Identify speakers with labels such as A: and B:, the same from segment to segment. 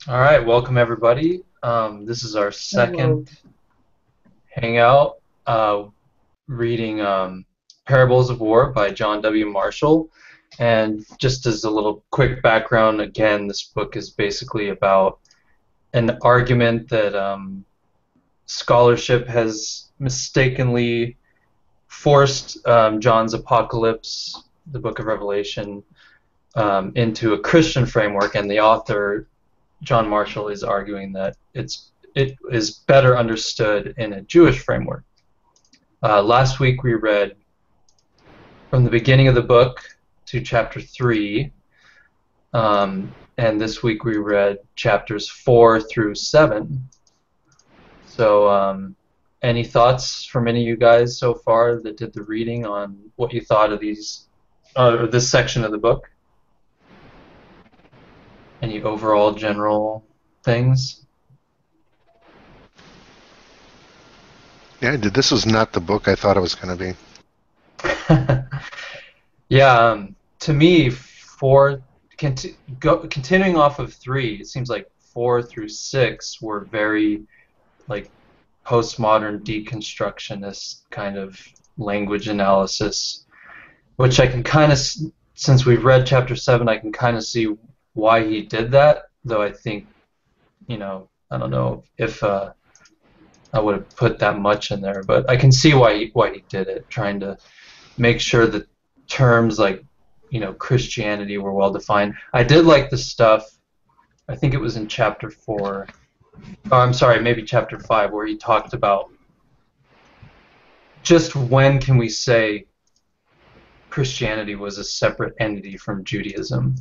A: All right, welcome everybody. This is our
B: Hello.
A: second Hangout, reading Parables of War by John W. Marshall. And just as a little quick background, again, this book is basically about an argument that scholarship has mistakenly forced John's Apocalypse, the book of Revelation, into a Christian framework, and the author John Marshall is arguing that it is better understood in a Jewish framework. Last week we read from the beginning of the book to chapter 3, and this week we read chapters 4 through 7. So, any thoughts from any of you guys so far that did the reading on what you thought of these, or this section of the book? Any overall general things?
C: Yeah, dude, this was not the book I thought it was going to be.
A: Yeah, to me, continuing off of 3, it seems like 4 through 6 were very like postmodern deconstructionist kind of language analysis, which I can kind of, since we've read chapter 7, I can kind of see why he did that. Though I think, I don't know if I would have put that much in there, but I can see why he did it, trying to make sure that terms like Christianity were well defined. I did like the stuff. I think it was in chapter 4. Oh, I'm sorry, maybe chapter 5, where he talked about just when can we say Christianity was a separate entity from Judaism.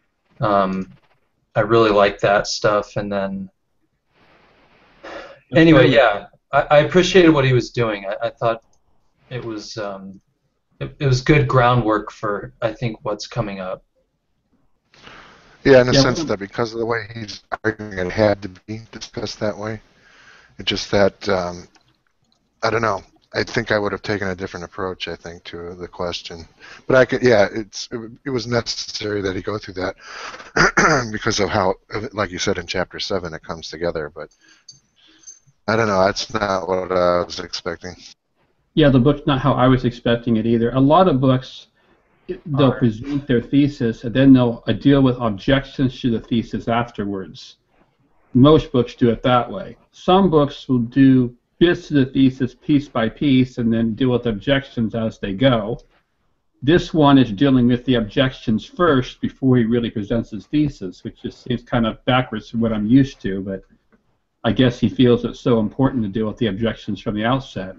A: I really like that stuff, and then
B: That's
A: anyway,
B: very
A: yeah, I appreciated what he was doing. I thought it was it was good groundwork for I think what's coming up.
C: Yeah, in the
B: yeah.
C: sense that because of the way he's arguing, it had to be discussed that way. It's just that I don't know. I think I would have taken a different approach. I think to the question, but I could. Yeah, it was necessary that he go through that because of how, like you said in chapter 7, it comes together. But I don't know. That's not what I was expecting.
B: Yeah, the book's not how I was expecting it either. A lot of books,
A: All
B: they'll
A: right.
B: present their thesis and then they'll deal with objections to the thesis afterwards. Most books do it that way. Some books will do bits of the thesis piece by piece and then deal with objections as they go. This one is dealing with the objections first before he really presents his thesis, which just seems kind of backwards from what I'm used to, but I guess he feels it's so important to deal with the objections from the outset.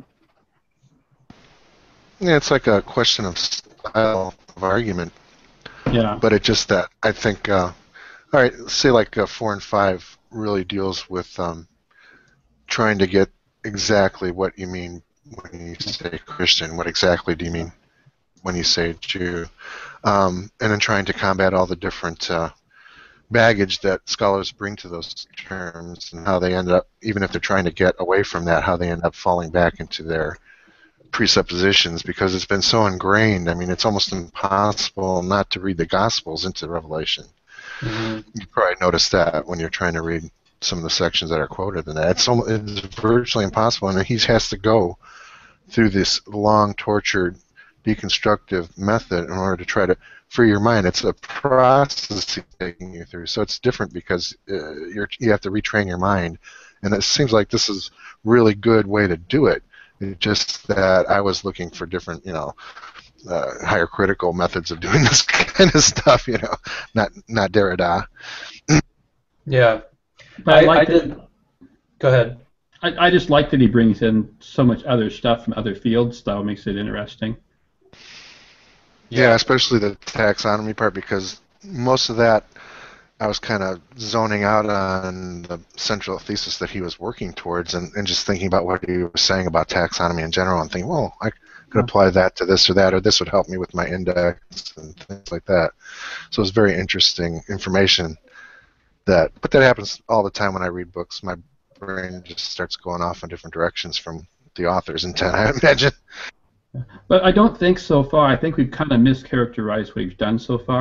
C: Yeah, it's like a question of style of argument,
B: Yeah.
C: but it just that I think. All right, say like 4 and 5 really deals with trying to get exactly what you mean when you say Christian. What exactly do you mean when you say Jew? And then trying to combat all the different baggage that scholars bring to those terms and how they end up, even if they're trying to get away from that, how they end up falling back into their presuppositions because it's been so ingrained. I mean, it's almost impossible not to read the Gospels into Revelation.
A: Mm-hmm.
C: You probably noticed that when you're trying to read some of the sections that are quoted in that. It's virtually impossible, and he has to go through this long, tortured, deconstructive method in order to try to free your mind. It's a process he's taking you through, so it's different because you have to retrain your mind, and it seems like this is a really good way to do it. It's just that I was looking for different, higher critical methods of doing this kind of stuff, not Derrida.
A: Yeah,
B: But I
A: I
B: like that.
A: did. Go ahead.
B: I just like that he brings in so much other stuff from other fields, though. It makes it interesting.
C: Yeah,
A: Yeah.
C: especially the taxonomy part because most of that I was kind of zoning out on the central thesis that he was working towards and just thinking about what he was saying about taxonomy in general and thinking, well, I could apply that to this or that, or this would help me with my index and things like that. So it's very interesting information but that happens all the time when I read books. My brain just starts going off in different directions from the author's intent, I imagine.
B: But I don't think so far. I think we've kind of mischaracterized what he's done so far.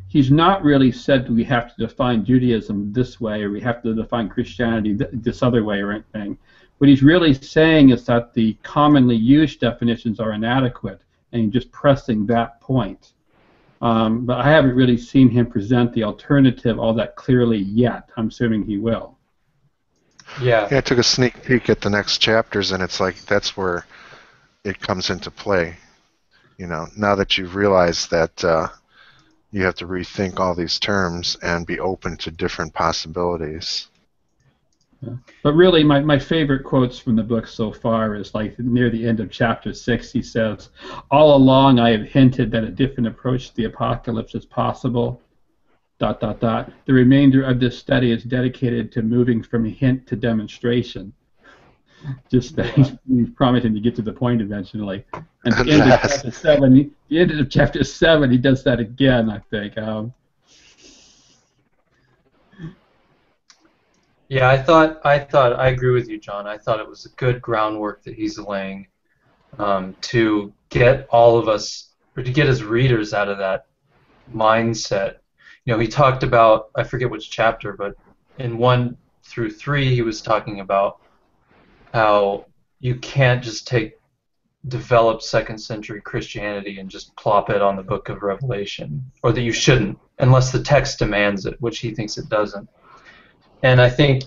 B: he's not really said we have to define Judaism this way or we have to define Christianity this other way or anything. What he's really saying is that the commonly used definitions are inadequate, and he's just pressing that point. But I haven't really seen him present the alternative all that clearly yet. I'm assuming he will.
A: Yeah.
C: I took a sneak peek at the next chapters, and it's like that's where it comes into play. You know, now that you've realized that you have to rethink all these terms and be open to different possibilities.
B: Yeah. But really, my favorite quotes from the book so far is like near the end of chapter 6. He says, "All along I have hinted that a different approach to the apocalypse is possible. ... The remainder of this study is dedicated to moving from hint to demonstration." Just that he's promising to get to the point eventually. And at the end of chapter 7, he does that again, I think.
A: Yeah, I agree with you, John. I thought it was a good groundwork that he's laying to get all of us, or to get his readers out of that mindset. You know, he talked about, I forget which chapter, but in 1 through 3 he was talking about how you can't just develop second century Christianity and just plop it on the book of Revelation, or that you shouldn't, unless the text demands it, which he thinks it doesn't. And I think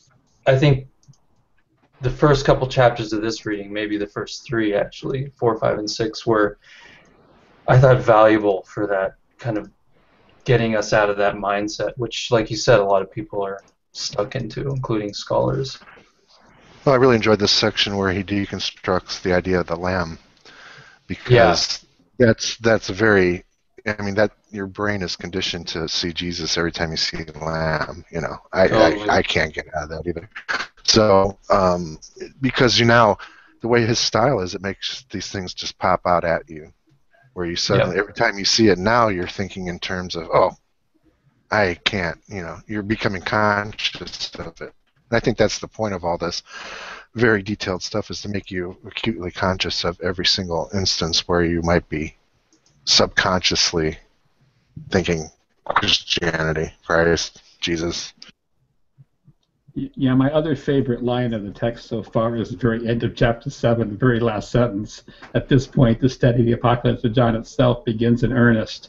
A: the first couple chapters of this reading, maybe the first 3 actually, 4, 5, and 6, were, I thought, valuable for that kind of getting us out of that mindset, which, like you said, a lot of people are stuck into, including scholars.
C: Well, I really enjoyed this section where he deconstructs the idea of the lamb, because that's a very, I mean, that your brain is conditioned to see Jesus every time you see the lamb. You know, I can't get out of that either. So because the way his style is, it makes these things just pop out at you, where you suddenly every time you see it now, you're thinking in terms of, oh, I can't. You know, you're becoming conscious of it. And I think that's the point of all this very detailed stuff, is to make you acutely conscious of every single instance where you might be subconsciously thinking Christianity, Christ, Jesus.
B: Yeah, my other favorite line of the text so far is the very end of chapter 7, the very last sentence. At this point, the study of the Apocalypse of John itself begins in earnest.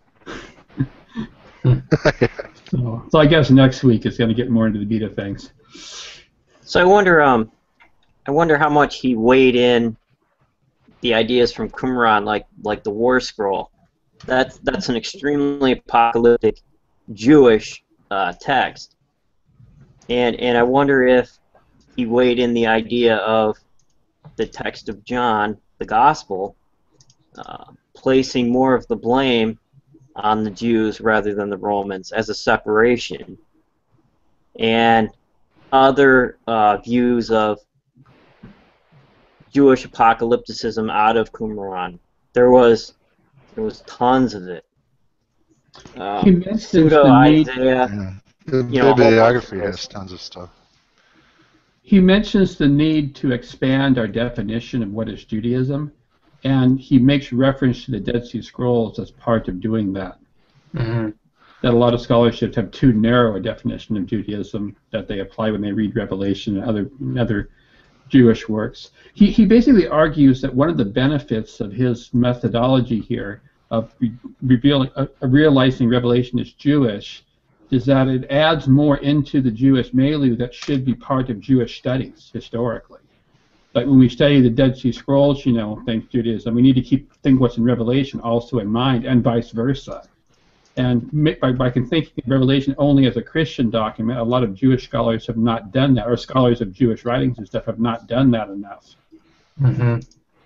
B: So I guess next week is going to get more into the meat of things.
D: So I wonder how much he weighed in the ideas from Qumran, like the War Scroll. That's an extremely apocalyptic Jewish text, and I wonder if he weighed in the idea of the text of John, the Gospel, placing more of the blame on the Jews rather than the Romans as a separation, and other views of Jewish apocalypticism out of Qumran. There was tons of it.
B: He mentions the need.
D: Isaiah.
C: The bibliography has tons of stuff.
B: He mentions the need to expand our definition of what is Judaism, and he makes reference to the Dead Sea Scrolls as part of doing that.
A: Mm-hmm.
B: That a lot of scholarships have too narrow a definition of Judaism that they apply when they read Revelation and other Jewish works. He basically argues that one of the benefits of his methodology here of realizing Revelation is Jewish is that it adds more into the Jewish milieu that should be part of Jewish studies historically. Like when we study the Dead Sea Scrolls, things Judaism, we need to think what's in Revelation also in mind, and vice versa. And by thinking of Revelation only as a Christian document, a lot of Jewish scholars have not done that, or scholars of Jewish writings and stuff have not done that enough.
A: Mm-hmm.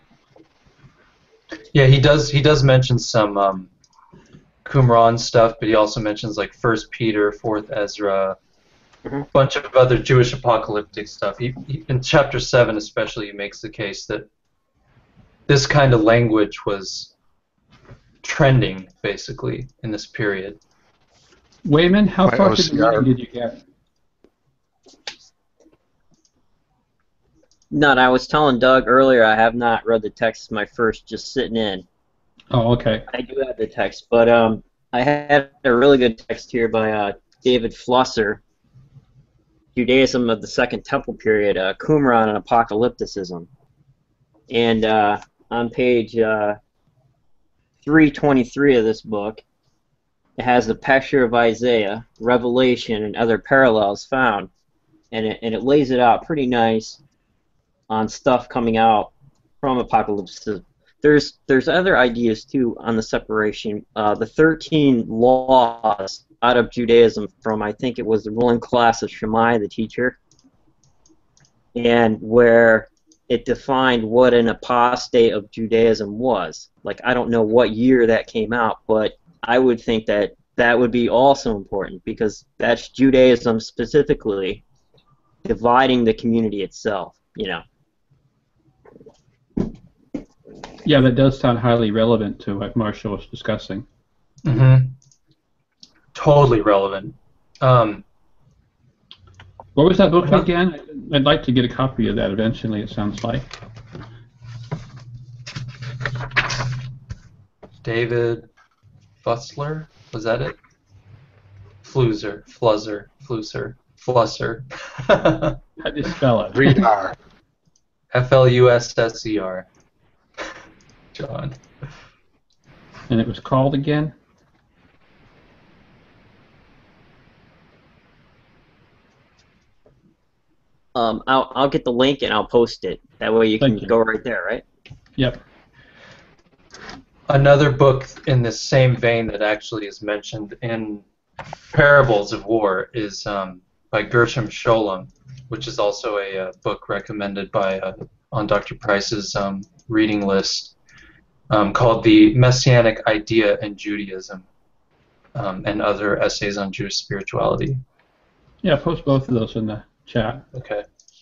A: Yeah, he does mention some Qumran stuff, but he also mentions like 1 Peter, 4th Ezra, a bunch of other Jewish apocalyptic stuff. He in chapter 7 especially, he makes the case that this kind of language was trending basically in this period.
B: Wayman, how far to the reading did you get?
D: None. I was telling Doug earlier I have not read the text. My first just sitting in.
B: Oh, okay.
D: I do have the text, but I had a really good text here by David Flusser, Judaism of the Second Temple Period, Qumran and Apocalypticism. And on page 323 of this book, it has the picture of Isaiah, Revelation, and other parallels found. And it lays it out pretty nice on stuff coming out from Apocalypticism. There's other ideas too on the separation. The 13 laws out of Judaism from, I think it was the ruling class of Shammai, the teacher, and where it defined what an apostate of Judaism was. Like, I don't know what year that came out, but I would think that that would be also important, because that's Judaism specifically dividing the community itself, you know.
B: Yeah, that does sound highly relevant to what Marshall was discussing.
A: Mm-hmm. Totally relevant.
B: What was that book again? I'd like to get a copy of that eventually, it sounds like.
A: David Flusser, was that it? Flusser.
B: How do you spell it?
C: Readar.
A: Flusser. John.
B: And it was called again?
D: I'll get the link and I'll post it. That way you can go right there, right?
B: Yep.
A: Another book in the same vein that actually is mentioned in Parables of War is by Gershom Scholem, which is also a book recommended by on Dr. Price's reading list, called The Messianic Idea in Judaism, and other essays on Jewish spirituality.
B: Yeah, post both of those in the chat.
A: Okay.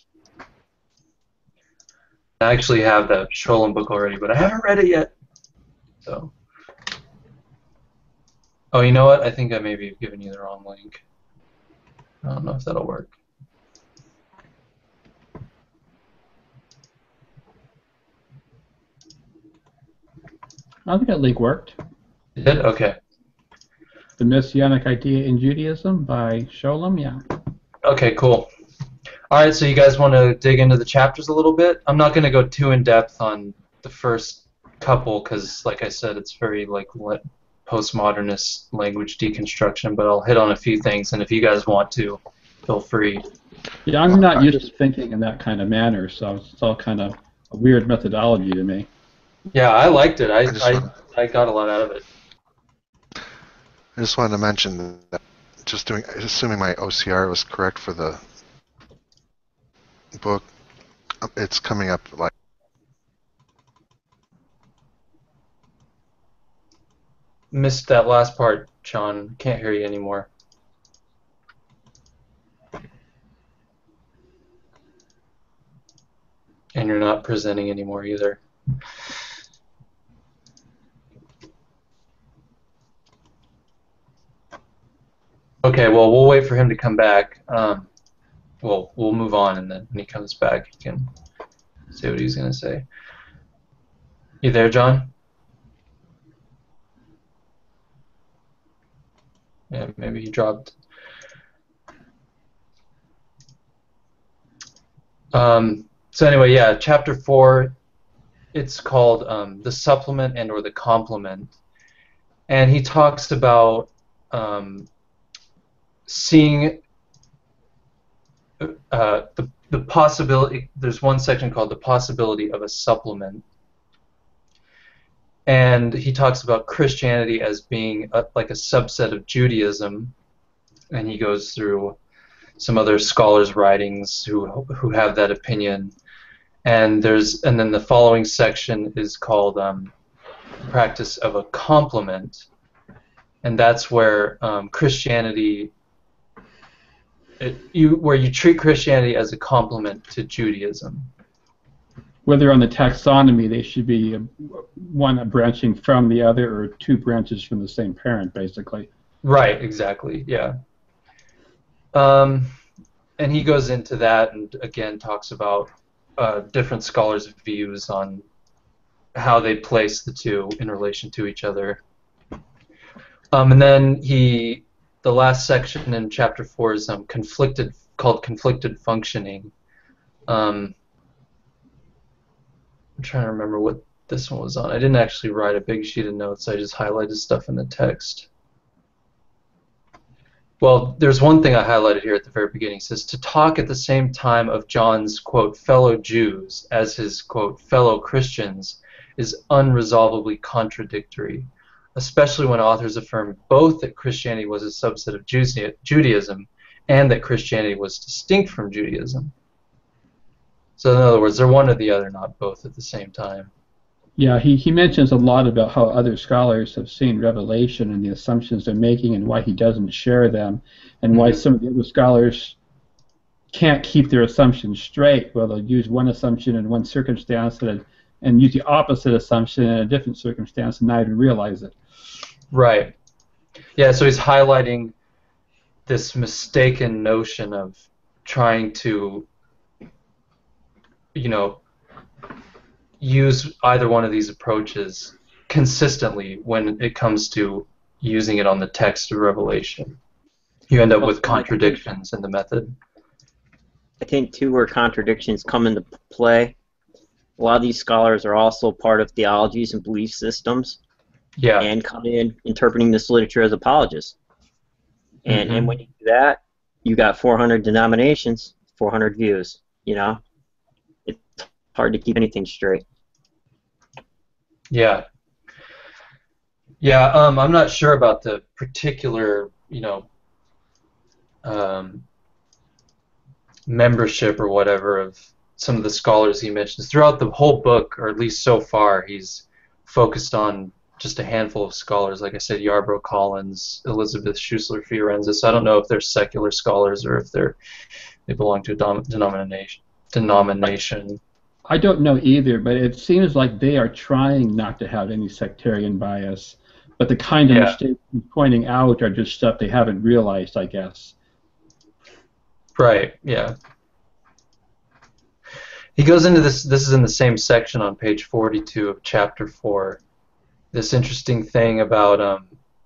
A: I actually have the Scholem book already, but I haven't read it yet. So. Oh, you know what? I think I maybe have given you the wrong link. I don't know if that'll work.
B: I think that link worked.
A: It did? Okay.
B: The Messianic Idea in Judaism by Scholem, yeah.
A: Okay, cool. All right, so you guys want to dig into the chapters a little bit? I'm not going to go too in-depth on the first couple because, like I said, it's very like postmodernist language deconstruction, but I'll hit on a few things, and if you guys want to, feel free.
B: Yeah, I'm not used to thinking in that kind of manner, so it's all kind of a weird methodology to me.
A: Yeah, I liked it. I got a lot out of it.
C: I just wanted to mention that assuming my OCR was correct for the book, it's coming up like
A: Missed that last part, Sean. Can't hear you anymore. And you're not presenting anymore either. Okay, well, we'll wait for him to come back. Well, we'll move on, and then when he comes back, he can say what he's going to say. You there, John? Yeah, maybe he dropped. So anyway, yeah, chapter 4, it's called the supplement and or the complement, and he talks about seeing the possibility. There's one section called the possibility of a supplement, and he talks about Christianity as being like a subset of Judaism, and he goes through some other scholars' writings who have that opinion. And then the following section is called practice of a complement, and that's where Christianity, where you treat Christianity as a complement to Judaism.
B: Whether on the taxonomy they should be one branching from the other or two branches from the same parent, basically.
A: Right, exactly, yeah. And he goes into that and again talks about different scholars' views on how they place the two in relation to each other. And then the last section in chapter 4 is called conflicted functioning. I'm trying to remember what this one was on. I didn't actually write a big sheet of notes. I just highlighted stuff in the text. Well, there's one thing I highlighted here at the very beginning. It says, to talk at the same time of John's, quote, fellow Jews as his, quote, fellow Christians is unresolvably contradictory, especially when authors affirm both that Christianity was a subset of Judaism and that Christianity was distinct from Judaism. So in other words, they're one or the other, not both at the same time.
B: Yeah, he mentions a lot about how other scholars have seen Revelation and the assumptions they're making and why he doesn't share them, and why some of the other scholars can't keep their assumptions straight. Well, they'll use one assumption in one circumstance and use the opposite assumption in a different circumstance and not even realize it.
A: Right. Yeah, so he's highlighting this mistaken notion of trying to, use either one of these approaches consistently when it comes to using it on the text of Revelation. You end up with contradictions in the method.
D: I think, too, where contradictions come into play, a lot of these scholars are also part of theologies and belief systems, and come in interpreting this literature as apologists. And when you do that, you got 400 denominations, 400 views. It's hard to keep anything straight.
A: Yeah. Yeah, I'm not sure about the particular, membership or whatever of some of the scholars he mentions. Throughout the whole book, or at least so far, he's focused on just a handful of scholars. Like I said, Yarbrough Collins, Elizabeth Schussler Fiorenza. So I don't know if they're secular scholars or if they belong to a denomination.
B: I don't know either, but it seems like they are trying not to have any sectarian bias. But the kind of mistakes he's pointing out are just stuff they haven't realized, I guess.
A: Right, yeah. He goes into this is in the same section on page 42 of chapter 4, this interesting thing about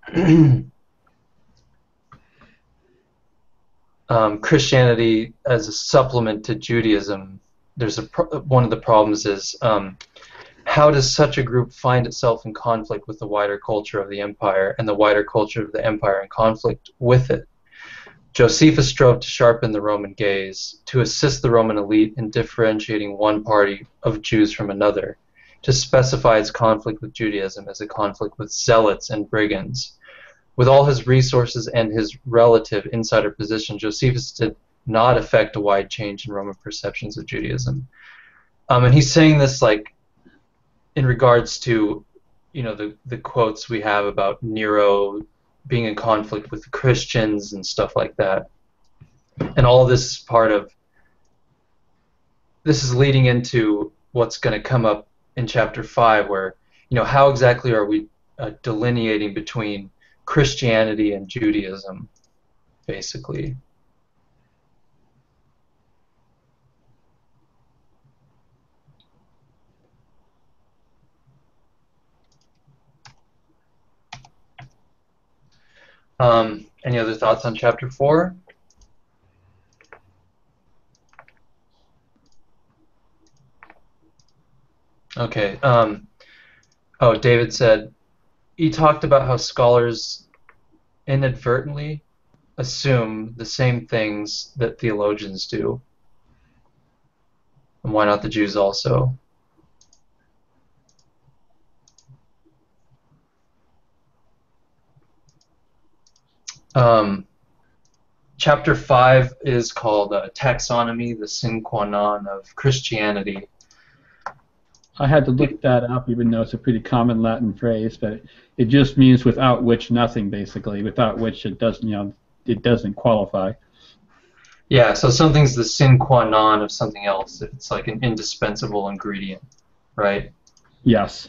A: Christianity as a supplement to Judaism. One of the problems is how does such a group find itself in conflict with the wider culture of the empire, and the wider culture of the empire in conflict with it? Josephus strove to sharpen the Roman gaze, to assist the Roman elite in differentiating one party of Jews from another, to specify its conflict with Judaism as a conflict with zealots and brigands. With all his resources and his relative insider position, Josephus did not affect a wide change in Roman perceptions of Judaism. And he's saying this like in regards to, the quotes we have about Nero being in conflict with the Christians and stuff like that. And all this is this is leading into what's going to come up in chapter 5, where, how exactly are we delineating between Christianity and Judaism, basically. Any other thoughts on chapter 4? Okay. David said, he talked about how scholars inadvertently assume the same things that theologians do. And why not the Jews also? Chapter 5 is called Taxonomy, the sine qua non of Christianity.
B: I had to look that up, even though it's a pretty common Latin phrase, but it just means without which nothing, basically. Without which it doesn't, it doesn't qualify.
A: Yeah, so something's the sine qua non of something else. It's like an indispensable ingredient, right?
B: Yes.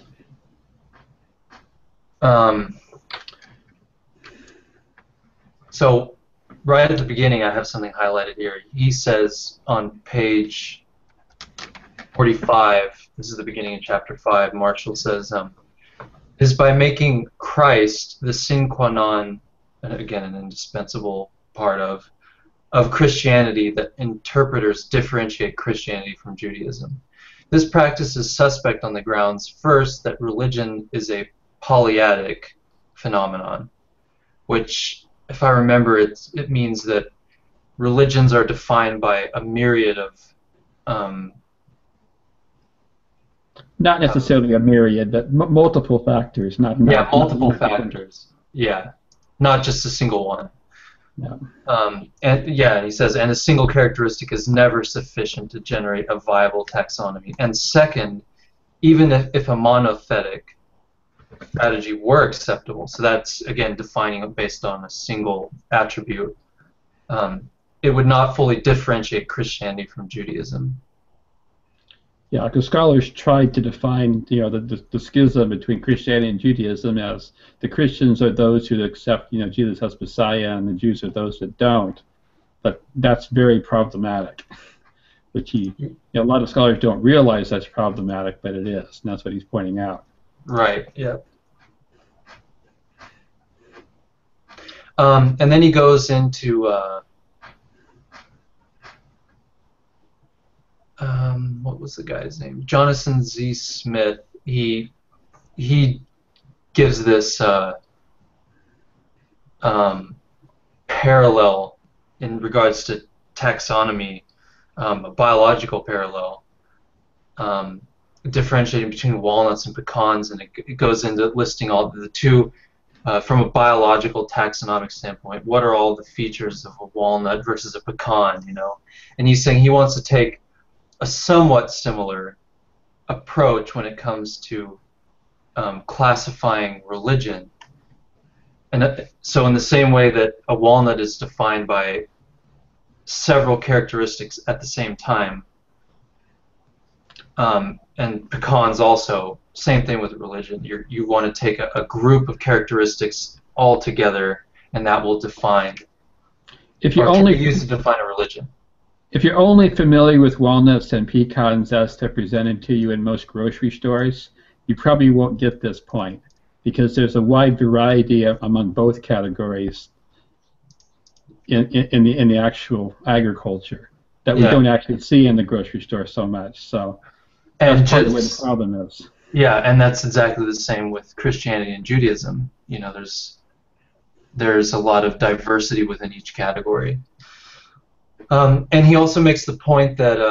A: So right at the beginning, I have something highlighted here. He says on page 45, this is the beginning of chapter 5, Marshall says, is by making Christ the sine qua non, and again, an indispensable part of Christianity, that interpreters differentiate Christianity from Judaism. This practice is suspect on the grounds, first, that religion is a polyadic phenomenon, which, if I remember, it means that religions are defined by a myriad of
B: not necessarily a myriad, but multiple factors.
A: Multiple factors. Yeah, not just a single one.
B: No.
A: And he says, and a single characteristic is never sufficient to generate a viable taxonomy. And second, even if a monothetic strategy were acceptable, so that's again defining it based on a single attribute, it would not fully differentiate Christianity from Judaism.
B: Yeah, because scholars tried to define, the schism between Christianity and Judaism as the Christians are those who accept, Jesus as Messiah, and the Jews are those that don't. But that's very problematic, which a lot of scholars don't realize that's problematic, but it is, and that's what he's pointing out.
A: Right. Yeah. And then he goes into what was the guy's name? Jonathan Z. Smith. He gives this parallel in regards to taxonomy, a biological parallel, differentiating between walnuts and pecans, and it goes into listing all the two from a biological taxonomic standpoint. What are all the features of a walnut versus a pecan? And he's saying he wants to take a somewhat similar approach when it comes to classifying religion. And so in the same way that a walnut is defined by several characteristics at the same time, and pecans also, same thing with religion. You want to take a group of characteristics all together, and that will define, use to define a religion.
B: If you're only familiar with walnuts and pecans as they're presented to you in most grocery stores, you probably won't get this point, because there's a wide variety among both categories in the actual agriculture that we don't actually see in the grocery store so much. So that's part of where the problem is.
A: Yeah, and that's exactly the same with Christianity and Judaism. There's a lot of diversity within each category. And he also makes the point that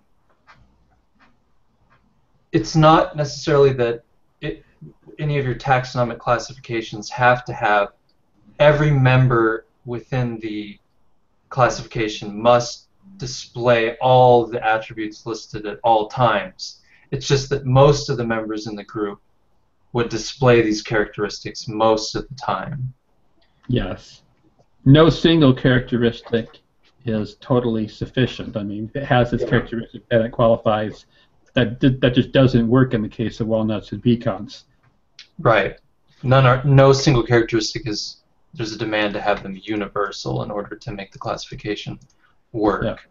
A: it's not necessarily that any of your taxonomic classifications have to have every member within the classification must display all the attributes listed at all times. It's just that most of the members in the group would display these characteristics most of the time.
B: Yes. No single characteristic is totally sufficient. I mean, if it has its characteristic and it qualifies, that just doesn't work in the case of walnuts and pecans.
A: Right. No single characteristic there's a demand to have them universal in order to make the classification work.
B: Yeah.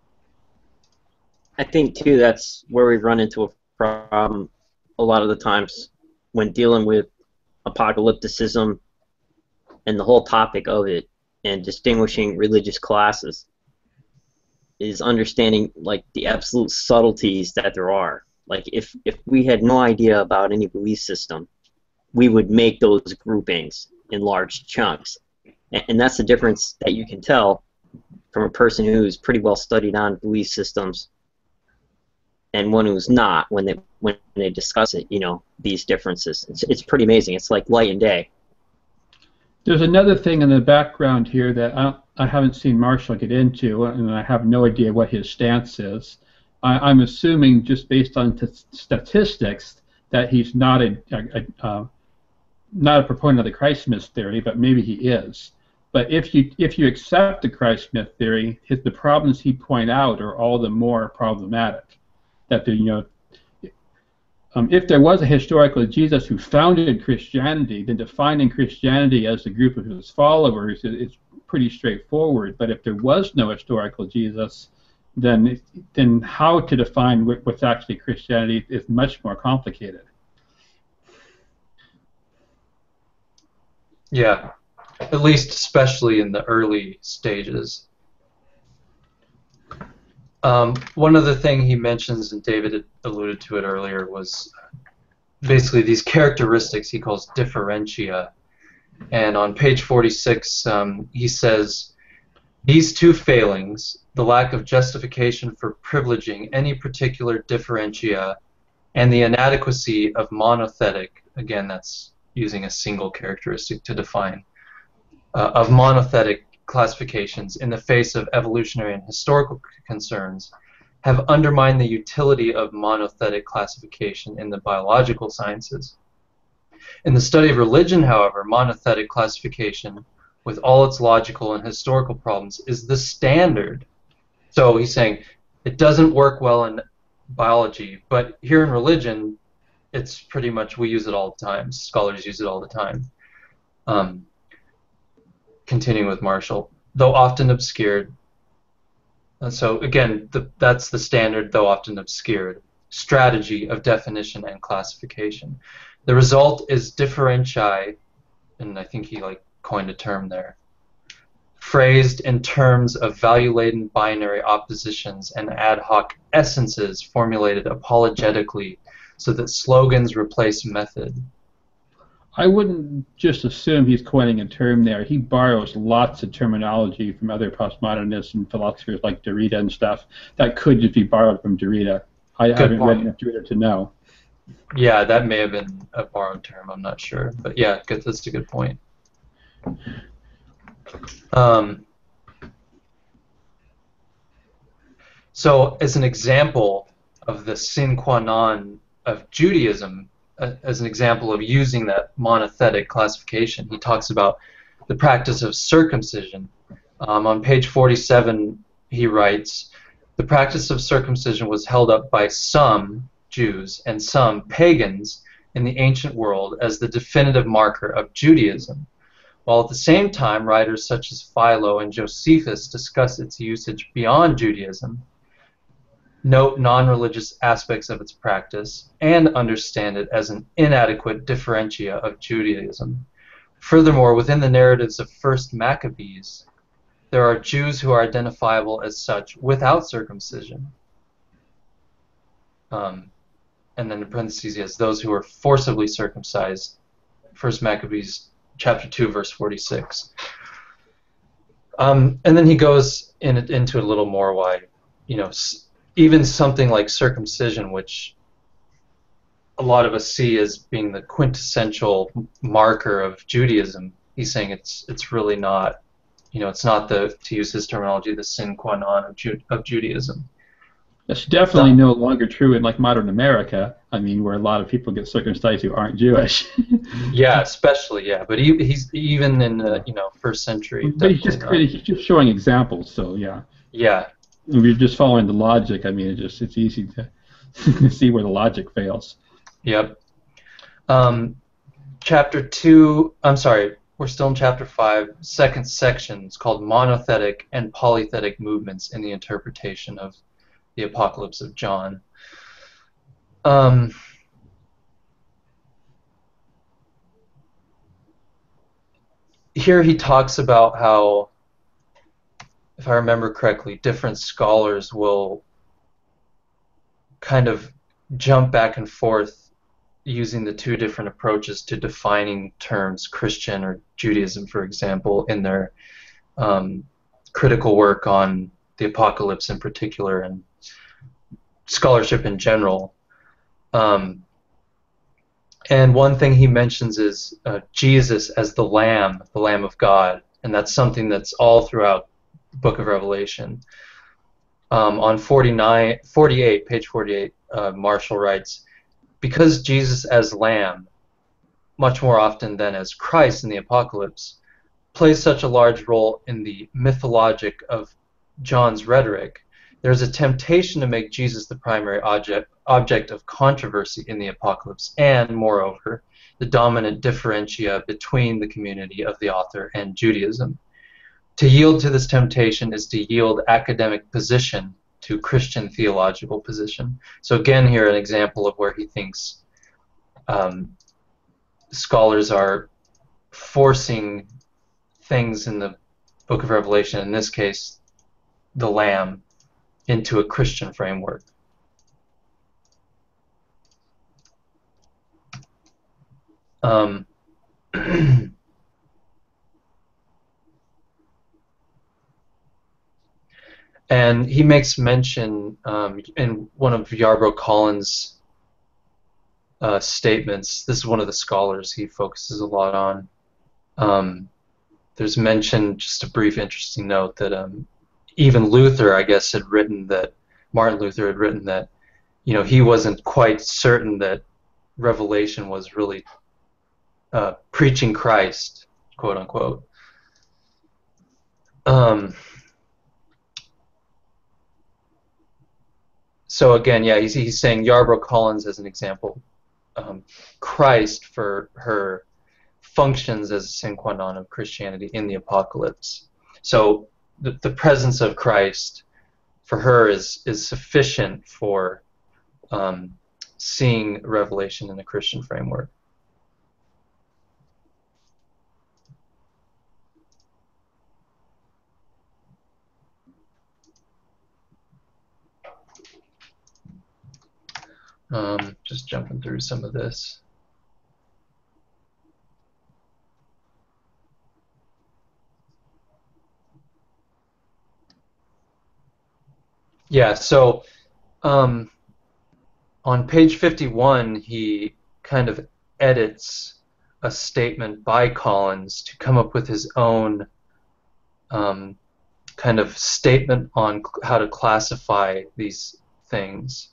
D: I think, too, that's where we run into a problem a lot of the times when dealing with apocalypticism and the whole topic of it, and distinguishing religious classes, is understanding the absolute subtleties that there are. If we had no idea about any belief system, we would make those groupings in large chunks, and that's the difference that you can tell from a person who's pretty well studied on belief systems and one who's not when they discuss it. These differences. It's pretty amazing. It's like light and day.
B: There's another thing in the background here that I haven't seen Marshall get into, and I have no idea what his stance is. I'm assuming, just based on statistics, that he's not a proponent of the Christ myth theory, but maybe he is. But if you accept the Christ myth theory, the problems he point out are all the more problematic. That if there was a historical Jesus who founded Christianity, then defining Christianity as a group of his followers is pretty straightforward. But if there was no historical Jesus, then how to define what's actually Christianity is much more complicated.
A: Yeah, at least especially in the early stages. One other thing he mentions, and David had alluded to it earlier, was basically these characteristics he calls differentia. And on page 46, he says, these two failings, the lack of justification for privileging any particular differentia and the inadequacy of monothetic, again that's using a single characteristic to define, of monothetic classifications in the face of evolutionary and historical concerns, have undermined the utility of monothetic classification in the biological sciences. In the study of religion, however, monothetic classification, with all its logical and historical problems, is the standard. So he's saying it doesn't work well in biology, but here in religion, it's pretty much, we use it all the time. Scholars use it all the time. Continuing with Marshall, though often obscured. And so again, that's the standard, though often obscured, strategy of definition and classification. The result is differentiae, and I think he coined a term there, phrased in terms of value-laden binary oppositions and ad hoc essences formulated apologetically so that slogans replace method.
B: I wouldn't just assume he's coining a term there. He borrows lots of terminology from other postmodernists and philosophers like Derrida and stuff that could just be borrowed from Derrida. I haven't read enough Derrida to know.
A: Yeah, that may have been a borrowed term. I'm not sure. But yeah, that's a good point. So as an example of the sine qua non of Judaism, as an example of using that monothetic classification, he talks about the practice of circumcision. On page 47, he writes, the practice of circumcision was held up by some Jews and some pagans in the ancient world as the definitive marker of Judaism, while at the same time writers such as Philo and Josephus discuss its usage beyond Judaism, note non-religious aspects of its practice, and understand it as an inadequate differentia of Judaism. Furthermore, within the narratives of First Maccabees, there are Jews who are identifiable as such without circumcision. And then in parentheses he has those who are forcibly circumcised. First Maccabees chapter 2, verse 46. And then he goes into a little more why, even something like circumcision, which a lot of us see as being the quintessential marker of Judaism, he's saying it's really not, it's not to use his terminology, the sine qua non of Judaism.
B: That's definitely no longer true in modern America. I mean, where a lot of people get circumcised who aren't Jewish.
A: Yeah, especially, yeah. But he's even in the first century.
B: But he's just showing examples, so yeah.
A: Yeah.
B: If you're just following the logic, I mean, it's easy to see where the logic fails.
A: Yep. Chapter 2, I'm sorry, we're still in chapter 5, second section. It's called Monothetic and Polythetic Movements in the Interpretation of the Apocalypse of John. Here he talks about how, if I remember correctly, different scholars will kind of jump back and forth using the two different approaches to defining terms, Christian or Judaism, for example, in their critical work on the apocalypse in particular and scholarship in general. And one thing he mentions is Jesus as the Lamb of God, and that's something that's all throughout the Book of Revelation. On 48, page 48, Marshall writes, because Jesus as Lamb, much more often than as Christ in the Apocalypse, plays such a large role in the mythologic of John's rhetoric, there's a temptation to make Jesus the primary object of controversy in the Apocalypse, and, moreover, the dominant differentia between the community of the author and Judaism. To yield to this temptation is to yield academic position to Christian theological position. So again, here an example of where he thinks scholars are forcing things in the Book of Revelation, in this case, the Lamb, into a Christian framework. And he makes mention in one of Yarbrough Collins' statements. This is one of the scholars he focuses a lot on. There's mention, just a brief interesting note, that even Luther, I guess, had written that, Martin Luther had written that, you know, he wasn't quite certain that Revelation was really preaching Christ, quote unquote. So again, yeah, he's saying Yarbrough Collins as an example. Christ, for her, functions as a sine qua non of Christianity in the apocalypse. So the presence of Christ for her is sufficient for seeing Revelation in a Christian framework. Just jumping through some of this. Yeah, so on page 51, he kind of edits a statement by Collins to come up with his own kind of statement on how to classify these things.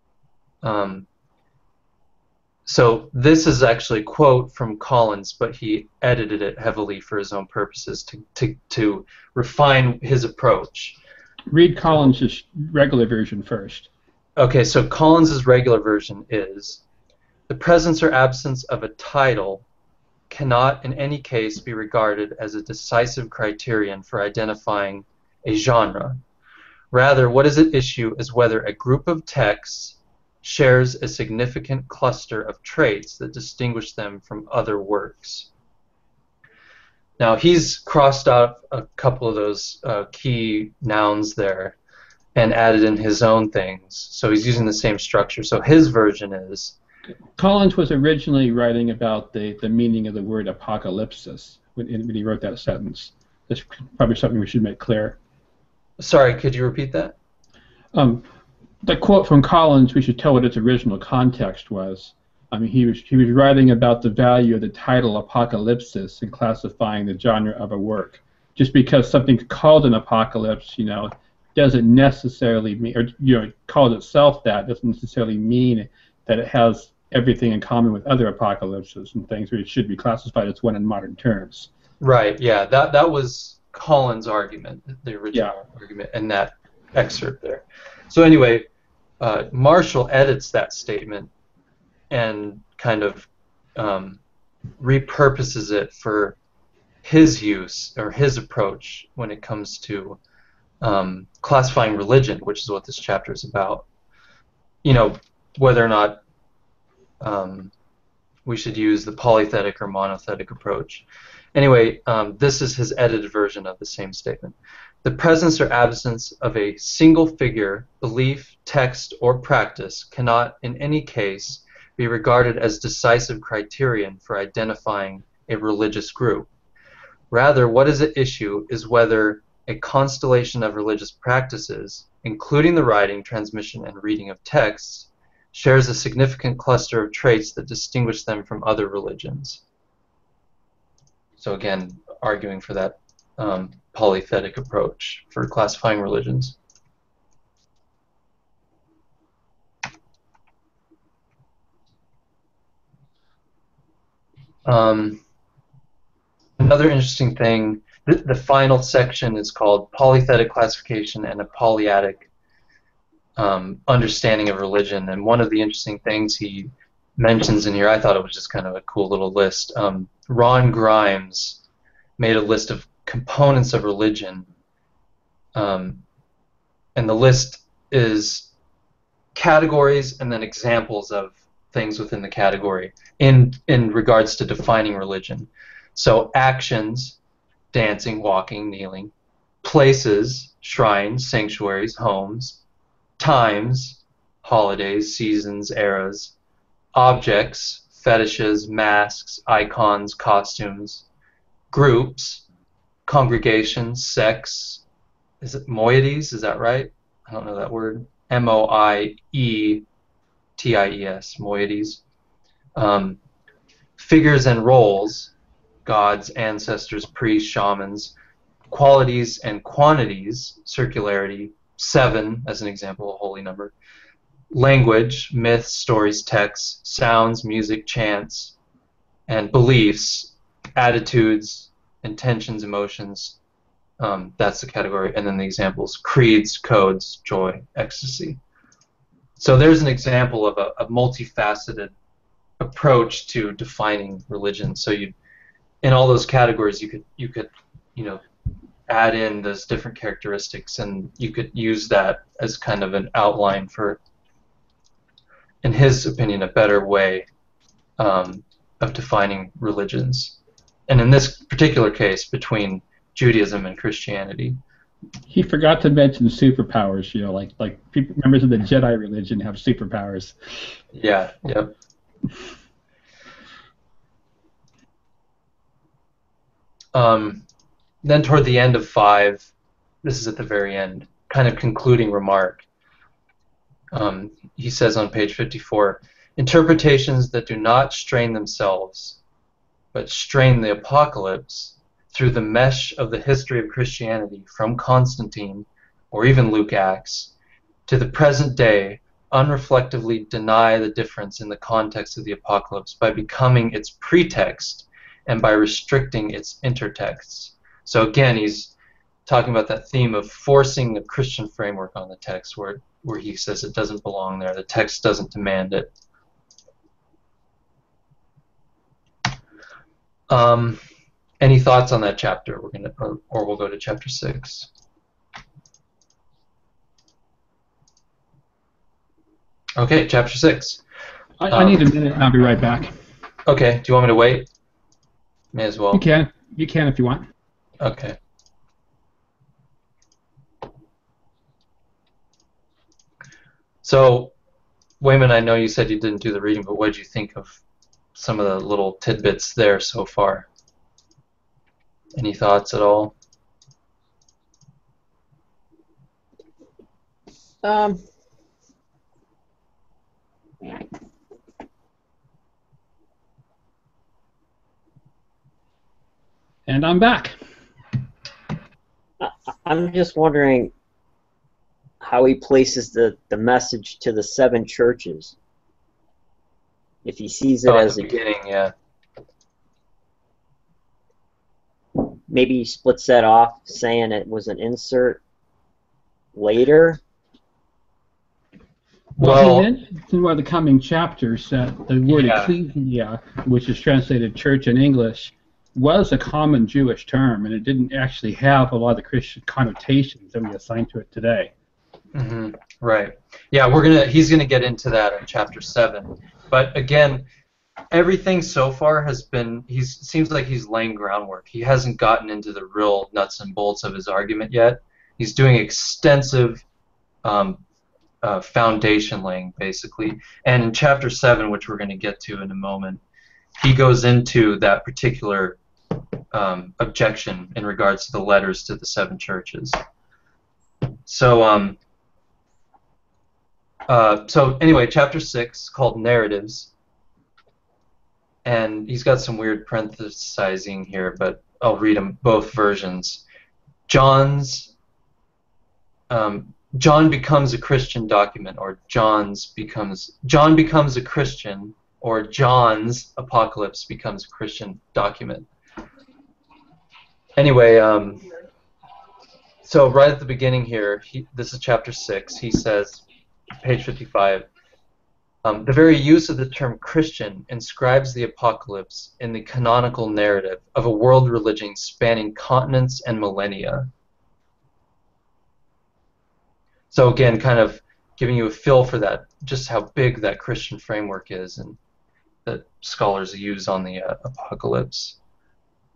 A: So this is actually a quote from Collins, but he edited it heavily for his own purposes to refine his approach.
B: Read Collins' regular version first.
A: Okay, so Collins' regular version is, the presence or absence of a title cannot in any case be regarded as a decisive criterion for identifying a genre. Rather, what is at issue is whether a group of texts shares a significant cluster of traits that distinguish them from other works. Now, he's crossed out a couple of those key nouns there and added in his own things. So he's using the same structure. So his version is...
B: Collins was originally writing about the meaning of the word apocalypsis when he wrote that sentence. That's probably something we should make clear.
A: Sorry, could you repeat that?
B: The quote from Collins, we should tell what its original context was. I mean, he was writing about the value of the title apocalypsis in classifying the genre of a work. Just because something's called an apocalypse, you know, doesn't necessarily mean, or you know, called itself that doesn't necessarily mean that it has everything in common with other apocalypses and things, where it should be classified as one in modern terms.
A: Right. Yeah. That was Collins' argument, the original argument, in that excerpt there. So anyway, Marshall edits that statement and kind of repurposes it for his use or his approach when it comes to classifying religion, which is what this chapter is about. You know, whether or not we should use the polythetic or monothetic approach. Anyway, this is his edited version of the same statement. The presence or absence of a single figure, belief, text, or practice cannot in any case be regarded as decisive criterion for identifying a religious group. Rather, what is at issue is whether a constellation of religious practices, including the writing, transmission, and reading of texts, shares a significant cluster of traits that distinguish them from other religions. So again, arguing for that polythetic approach for classifying religions. Another interesting thing, the final section is called Polythetic Classification and a Polyadic Understanding of Religion. And one of the interesting things he mentions in here, I thought it was just kind of a cool little list. Ron Grimes made a list of components of religion, and the list is categories and then examples of things within the category in regards to defining religion. So actions, dancing, walking, kneeling. Places, shrines, sanctuaries, homes. Times, holidays, seasons, eras. Objects, fetishes, masks, icons, costumes. Groups, congregations, sects. Is it moieties? Is that right? I don't know that word. Moieties, moieties. Figures and roles, gods, ancestors, priests, shamans. Qualities and quantities, circularity, 7 as an example, a holy number. Language, myths, stories, texts, sounds, music, chants, and beliefs, attitudes, intentions, emotions. That's the category. And then the examples, creeds, codes, joy, ecstasy. So there's an example of a multifaceted approach to defining religion. So in all those categories, you could add in those different characteristics, and you could use that as kind of an outline for, in his opinion, a better way of defining religions. And in this particular case, between Judaism and Christianity.
B: He forgot to mention superpowers, like people, members of the Jedi religion have superpowers.
A: Yeah, yep. Then toward the end of 5, this is at the very end, kind of concluding remark. He says on page 54, interpretations that do not strain themselves, but strain the apocalypse through the mesh of the history of Christianity from Constantine, or even Luke Acts, to the present day, unreflectively deny the difference in the context of the apocalypse by becoming its pretext and by restricting its intertexts. So again, he's talking about that theme of forcing the Christian framework on the text, where he says it doesn't belong there, the text doesn't demand it. Any thoughts on that chapter? Or we'll go to chapter 6. Okay, chapter 6.
B: I need a minute, and I'll be right back.
A: Okay, do you want me to wait? May as well.
B: You can if you want.
A: Okay. So, Wayman, I know you said you didn't do the reading, but what did you think of some of the little tidbits there so far? Any thoughts at all?
B: And I'm back.
D: I'm just wondering how he places the message to the 7 churches. If he sees it as
A: the beginning, yeah.
D: Maybe he splits that off, saying it was an insert later.
B: Well, he mentioned in one of the coming chapters that the word ecclesia, which is translated church in English, was a common Jewish term, and it didn't actually have a lot of the Christian connotations that we assign to it today.
A: Mm-hmm. Right. Yeah, he's gonna get into that in chapter 7. But again, everything so far has been, seems like he's laying groundwork. He hasn't gotten into the real nuts and bolts of his argument yet. He's doing extensive foundation laying, basically. And in chapter 7, which we're going to get to in a moment, he goes into that particular objection in regards to the letters to the 7 churches. So, so anyway, chapter 6, called Narratives. And he's got some weird parenthesizing here, but I'll read them, both versions. John becomes a Christian document, or John becomes a Christian, or John's apocalypse becomes a Christian document. Anyway, so right at the beginning here, this is chapter 6, he says, page 55, the very use of the term Christian inscribes the apocalypse in the canonical narrative of a world religion spanning continents and millennia. So again, kind of giving you a feel for that, just how big that Christian framework is and that scholars use on the apocalypse.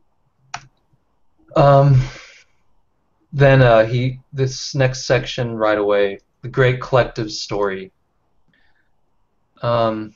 A: Um, then this next section right away, the great collective story. Um,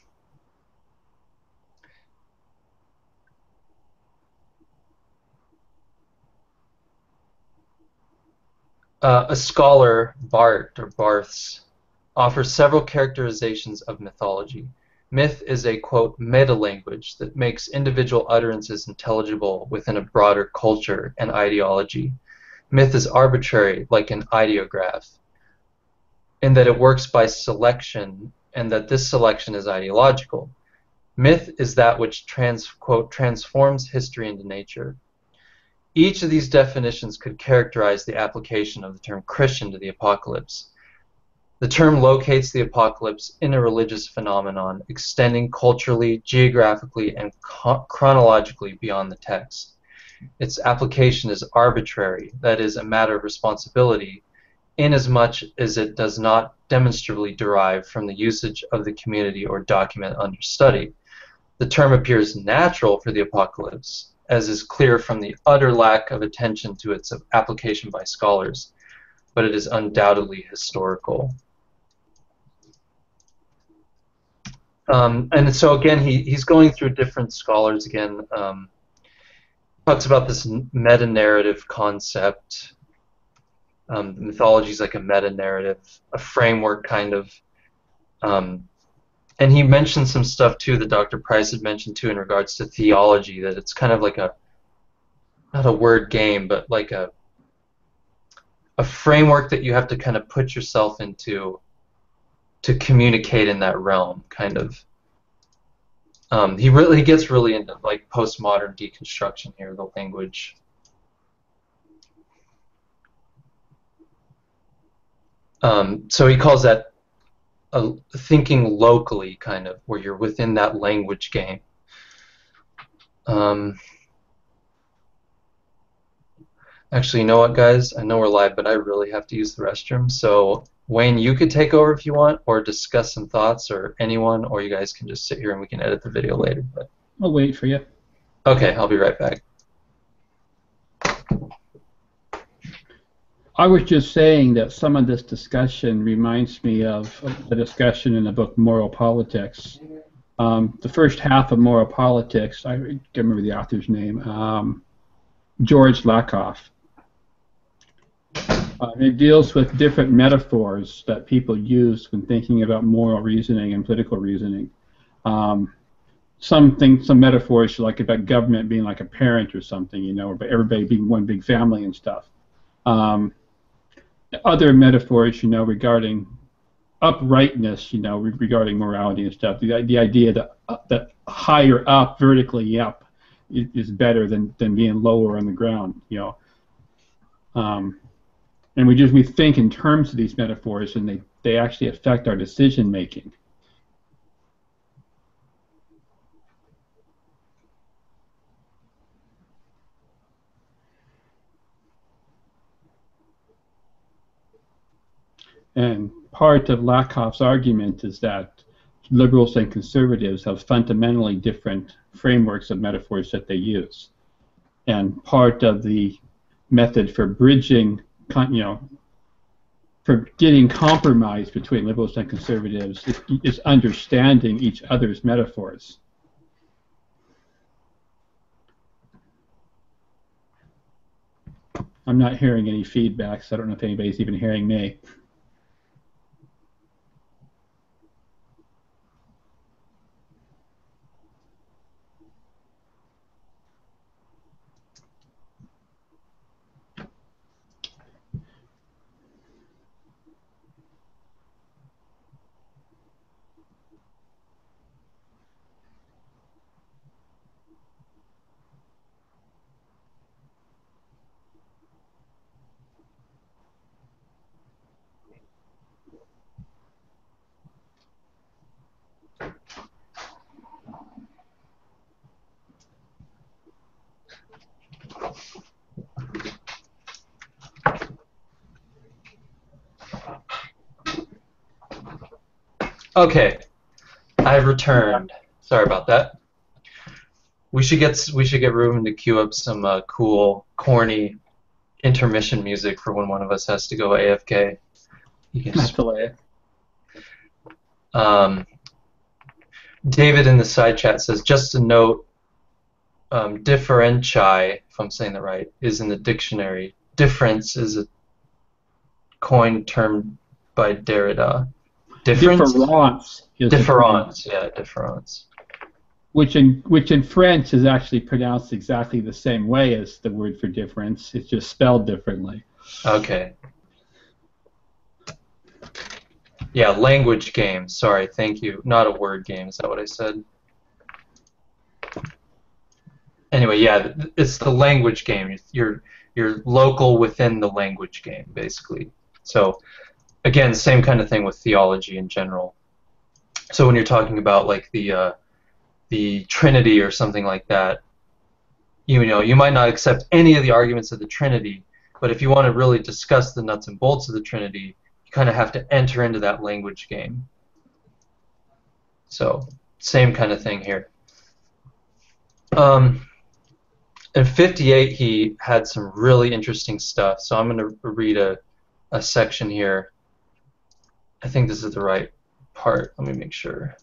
A: a scholar, Barth or Barths, offers several characterizations of mythology. Myth is a, quote, meta-language that makes individual utterances intelligible within a broader culture and ideology. Myth is arbitrary, like an ideograph, in that it works by selection, and that this selection is ideological. Myth is that which quote, transforms history into nature. Each of these definitions could characterize the application of the term Christian to the apocalypse. The term locates the apocalypse in a religious phenomenon, extending culturally, geographically, and chronologically beyond the text. Its application is arbitrary, that is, a matter of responsibility, inasmuch as it does not demonstrably derive from the usage of the community or document under study. The term appears natural for the apocalypse, as is clear from the utter lack of attention to its application by scholars, but it is undoubtedly historical. And so again, he's going through different scholars again. Talks about this meta-narrative concept. Mythology is like a meta-narrative, a framework kind of. And he mentioned some stuff too that Dr. Price had mentioned too in regards to theology, that it's kind of like a, not a word game, but like a framework that you have to kind of put yourself into to communicate in that realm, kind of. He gets really into like postmodern deconstruction here, the language. So he calls that thinking locally, kind of, where you're within that language game. Actually, you know what, guys? I know we're live, but I really have to use the restroom. So, Wayne, you could take over if you want, or discuss some thoughts, or anyone, or you guys can just sit here and we can edit the video later. But
B: I'll wait for you.
A: okay, I'll be right back.
B: I was just saying that some of this discussion reminds me of the discussion in the book Moral Politics. The first half of Moral Politics, I can't remember the author's name, George Lakoff. It deals with different metaphors that people use when thinking about moral reasoning and political reasoning. Some metaphors like about government being like a parent or something, you know, or everybody being one big family and stuff. Other metaphors, you know, regarding uprightness, you know, regarding morality and stuff. The idea that higher up, vertically up, is better than being lower on the ground, you know. And we think in terms of these metaphors, and they actually affect our decision making. And part of Lakoff's argument is that liberals and conservatives have fundamentally different frameworks of metaphors that they use. And part of the method for bridging, you know, for getting compromise between liberals and conservatives is understanding each other's metaphors. I'm not hearing any feedback, so I don't know if anybody's even hearing me.
A: Okay, I've returned. Sorry about that. We should get Ruben to queue up some cool, corny intermission music for when one of us has to go AFK. You can just
B: play it.
A: David in the side chat says, just a note, differentiae, if I'm saying that right, is in the dictionary. Difference is a coined term by Derrida. Difference?
B: Difference.
A: Difference, yeah, difference.
B: Which in French is actually pronounced exactly the same way as the word for difference. It's just spelled differently.
A: Okay. Yeah, language game. Sorry, thank you. Not a word game. Is that what I said? Anyway, yeah, it's the language game. You're local within the language game, basically. So, again, same kind of thing with theology in general. So when you're talking about like the Trinity or something like that, you know, you might not accept any of the arguments of the Trinity, but if you want to really discuss the nuts and bolts of the Trinity, you kind of have to enter into that language game. So, same kind of thing here. In 58, he had some really interesting stuff, so I'm going to read a section here. I think this is the right part. Let me make sure.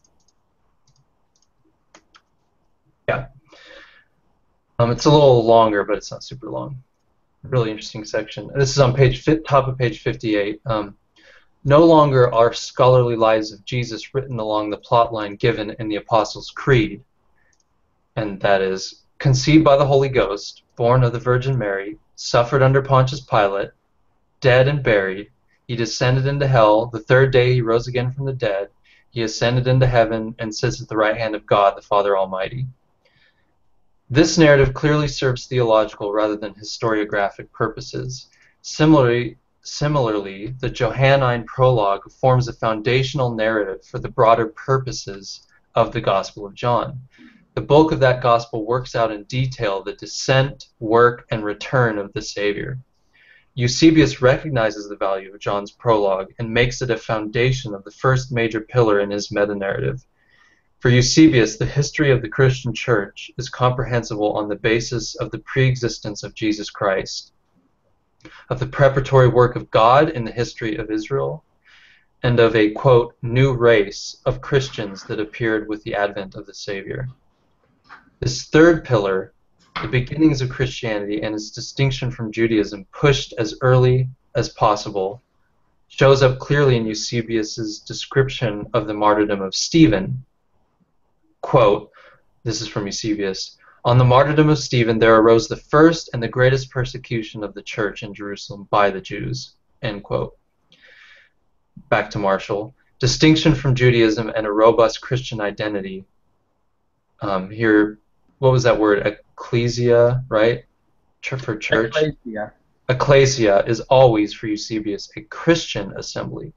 A: Yeah. It's a little longer, but it's not super long. Really interesting section. This is on top of page 58. No longer are scholarly lives of Jesus written along the plot line given in the Apostles' Creed, and that is, conceived by the Holy Ghost, born of the Virgin Mary, suffered under Pontius Pilate, dead and buried, he descended into hell, the third day he rose again from the dead, he ascended into heaven and sits at the right hand of God, the Father Almighty. This narrative clearly serves theological rather than historiographic purposes. Similarly, the Johannine prologue forms a foundational narrative for the broader purposes of the Gospel of John. The bulk of that Gospel works out in detail the descent, work, and return of the Savior. Eusebius recognizes the value of John's prologue and makes it a foundation of the first major pillar in his meta-narrative. For Eusebius, the history of the Christian Church is comprehensible on the basis of the pre-existence of Jesus Christ, of the preparatory work of God in the history of Israel, and of a, quote, new race of Christians that appeared with the advent of the Savior. This third pillar, the beginnings of Christianity and its distinction from Judaism pushed as early as possible, shows up clearly in Eusebius's description of the martyrdom of Stephen. Quote, this is from Eusebius, on the martyrdom of Stephen there arose the first and the greatest persecution of the church in Jerusalem by the Jews, end quote. Back to Marshall. Distinction from Judaism and a robust Christian identity. Here, what was that word? Ecclesia, right? For church?
B: Ecclesia.
A: Ecclesia is always, for Eusebius, a Christian assembly.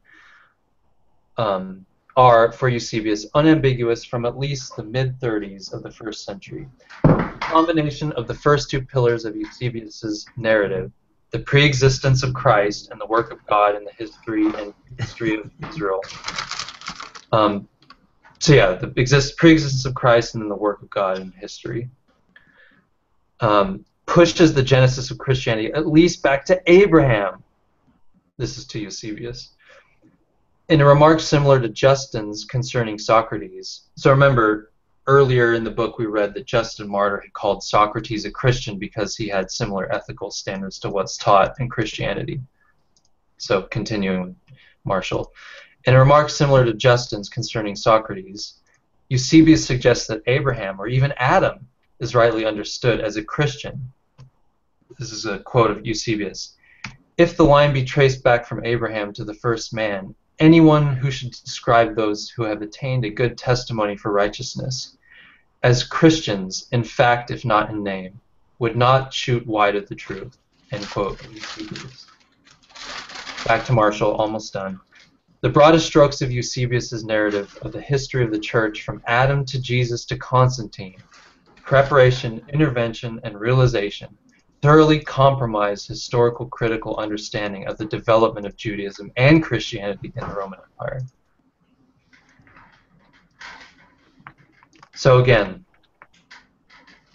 A: Are, for Eusebius, unambiguous from at least the mid-30s of the first century. The combination of the first two pillars of Eusebius's narrative, the pre-existence of Christ and the work of God in the history of Israel. So yeah, the pre-existence of Christ and then the work of God in history. Pushes the genesis of Christianity at least back to Abraham. This is to Eusebius. In a remark similar to Justin's concerning Socrates. So remember, earlier in the book we read that Justin Martyr had called Socrates a Christian because he had similar ethical standards to what's taught in Christianity. So continuing with Marshall. In a remark similar to Justin's concerning Socrates, Eusebius suggests that Abraham, or even Adam, is rightly understood as a Christian. This is a quote of Eusebius. If the line be traced back from Abraham to the first man, anyone who should describe those who have attained a good testimony for righteousness as Christians, in fact, if not in name, would not shoot wide of the truth. End quote. Back to Marshall, almost done. The broadest strokes of Eusebius's narrative of the history of the Church from Adam to Jesus to Constantine, preparation, intervention, and realization, thoroughly compromise historical critical understanding of the development of Judaism and Christianity in the Roman Empire. So again,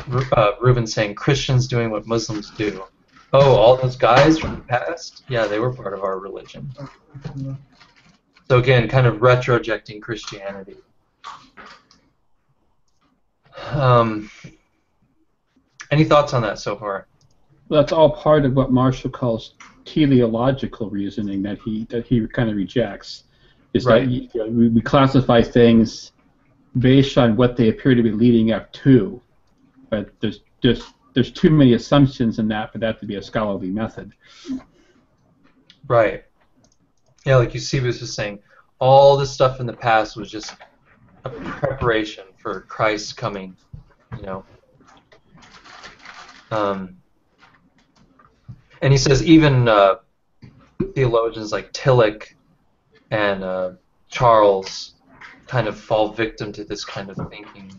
A: Ruben saying Christians doing what Muslims do. Oh, all those guys from the past? Yeah, they were part of our religion. So again, kind of retrojecting Christianity. Any thoughts on that so far?
B: Well, that's all part of what Marshall calls teleological reasoning that he kind of rejects. Is
A: Right.
B: that we classify things based on what they appear to be leading up to, but there's too many assumptions in that for that to be a scholarly method.
A: Right. Yeah, like Eusebius was saying, all this stuff in the past was just a preparation for Christ's coming, you know. And he says even theologians like Tillich and Charles kind of fall victim to this kind of thinking.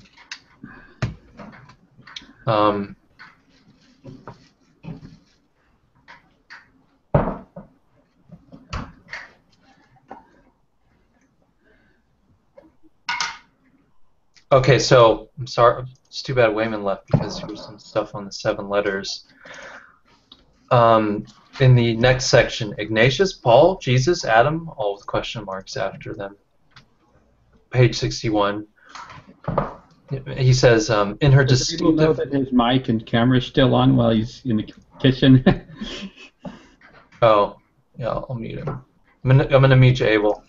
A: Okay, so I'm sorry. It's too bad Wayman left because here's some stuff on the 7 letters. In the next section, Ignatius, Paul, Jesus, Adam, all with question marks after them. Page 61. He says, in her
B: Does people know
A: distinctive...
B: that his mic and camera is still on while he's in the kitchen?
A: Oh, yeah, I'll mute him. I'm gonna mute you, Abel.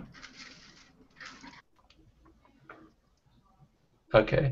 A: Okay.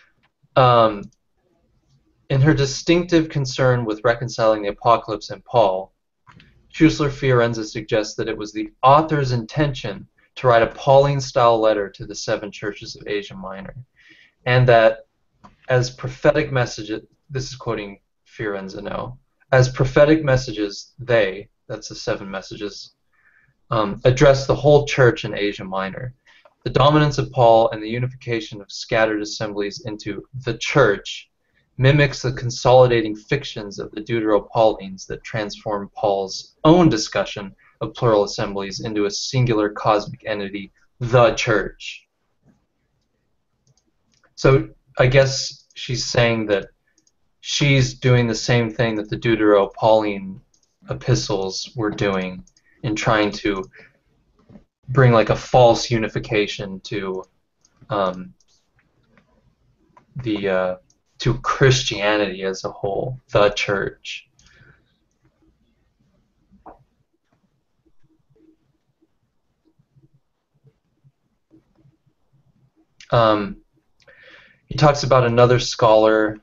A: In her distinctive concern with reconciling the Apocalypse and Paul, Schussler Fiorenza suggests that it was the author's intention to write a Pauline-style letter to the 7 churches of Asia Minor, and that as prophetic messages, this is quoting Fiorenza now, as prophetic messages, they, that's the 7 messages, address the whole church in Asia Minor. The dominance of Paul and the unification of scattered assemblies into the church mimics the consolidating fictions of the Deutero-Paulines that transform Paul's own discussion of plural assemblies into a singular cosmic entity, the church. So I guess she's saying that she's doing the same thing that the Deutero-Pauline epistles were doing in trying to bring like a false unification to to Christianity as a whole, the church. He talks about another scholar.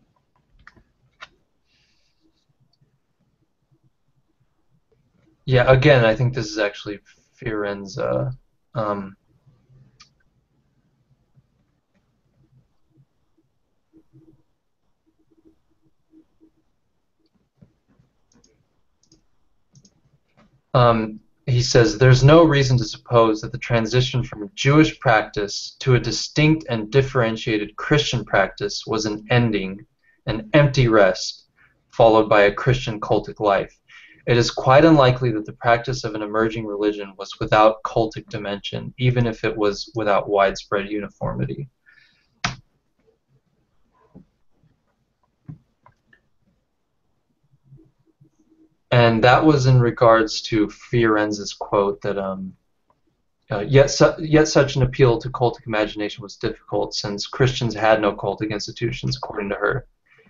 A: Yeah, again, I think this is actually Fiorenza. He says, there's no reason to suppose that the transition from Jewish practice to a distinct and differentiated Christian practice was an ending, an empty rest, followed by a Christian cultic life. It is quite unlikely that the practice of an emerging religion was without cultic dimension, even if it was without widespread uniformity. And that was in regards to Fiorenza's quote that yet such an appeal to cultic imagination was difficult, since Christians had no cultic institutions, according to her.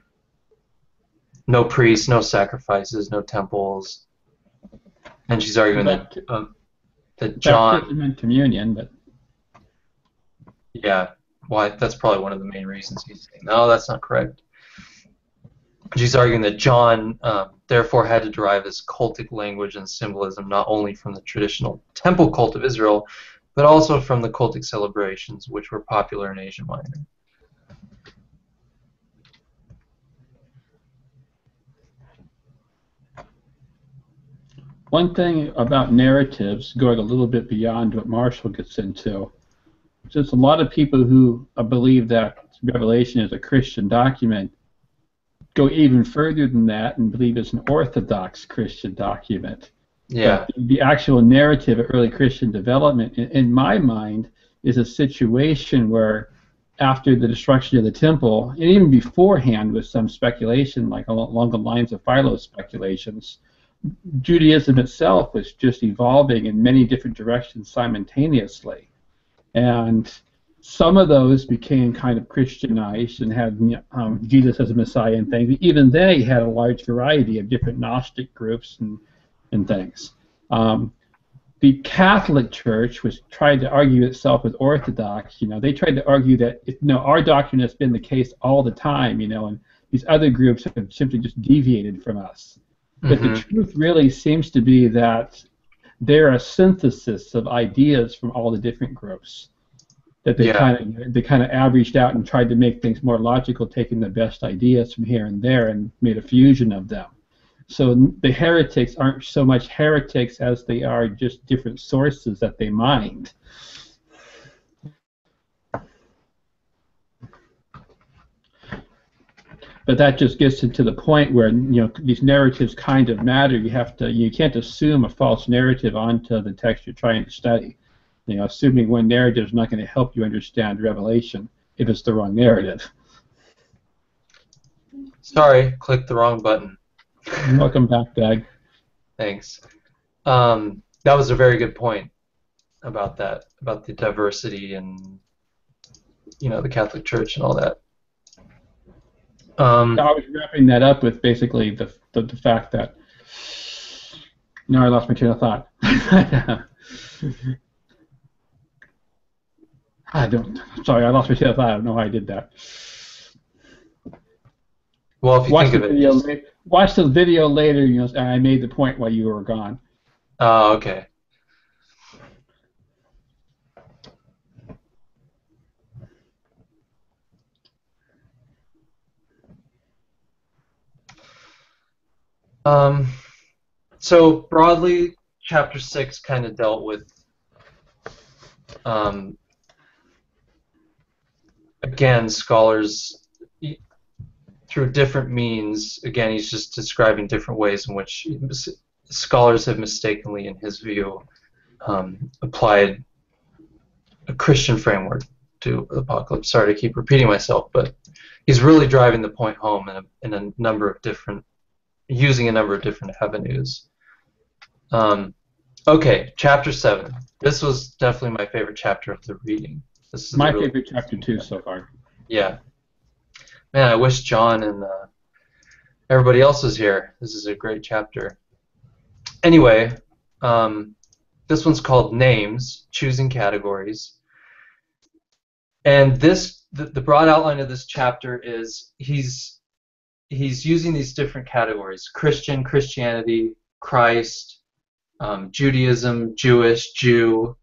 A: No priests, no sacrifices, no temples. And she's arguing that John...
B: Baptism and communion, but...
A: Yeah, why? That's probably one of the main reasons he's saying, no, that's not correct. She's arguing that John therefore had to derive his cultic language and symbolism not only from the traditional temple cult of Israel, but also from the cultic celebrations which were popular in Asia Minor.
B: One thing about narratives, going a little bit beyond what Marshall gets into, just a lot of people who believe that Revelation is a Christian document go even further than that and believe it's an Orthodox Christian document.
A: Yeah.
B: But the actual narrative of early Christian development, in my mind, is a situation where after the destruction of the temple, and even beforehand with some speculation, like along the lines of Philo's speculations, Judaism itself was just evolving in many different directions simultaneously. And some of those became kind of Christianized and had Jesus as a Messiah and things. Even they had a large variety of different Gnostic groups and things. The Catholic Church was tried to argue itself with Orthodox. They tried to argue that our doctrine has been the case all the time, and these other groups have simply just deviated from us. But the truth really seems to be that they're a synthesis of ideas from all the different groups. That they kind of averaged out and tried to make things more logical, taking the best ideas from here and there and made a fusion of them. So the heretics aren't so much heretics as they are just different sources that they mined. But that just gets into the point where these narratives kind of matter. You can't assume a false narrative onto the text you're trying to study. Assuming one narrative is not going to help you understand Revelation if it's the wrong narrative.
A: Sorry, clicked the wrong button.
B: Welcome back, Doug.
A: Thanks. That was a very good point about that, about the diversity and the Catholic Church and all that.
B: I was wrapping that up with basically the fact that I lost my train of thought. I lost my train of thought. I don't know why I did that.
A: Well, if you think of it,
B: watch the video later. And I made the point while you were gone.
A: Oh, okay. So broadly, chapter 6 kind of dealt with again, scholars through different means. Again, he's just describing different ways in which scholars have mistakenly, in his view, applied a Christian framework to the apocalypse. Sorry to keep repeating myself, but he's really driving the point home in a number of different, using a number of different avenues. Okay, chapter 7. This was definitely my favorite chapter of the reading. This is
B: my favorite chapter too so far.
A: Yeah. Man, I wish John and everybody else was here. This is a great chapter. Anyway, this one's called Names, Choosing Categories. And the broad outline of this chapter is he's using these different categories: Christian, Christianity, Christ, Judaism, Jewish, Jew,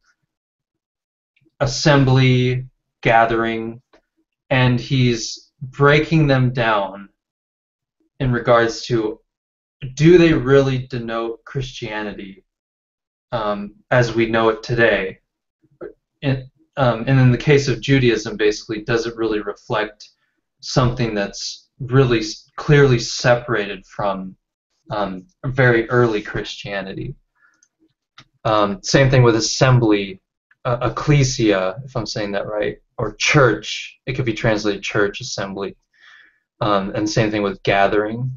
A: assembly, gathering, and he's breaking them down in regards to, do they really denote Christianity as we know it today? And in the case of Judaism, basically, does it really reflect something that's really clearly separated from very early Christianity? Same thing with assembly, ecclesia, if I'm saying that right, or church. It could be translated church, assembly. And same thing with gathering.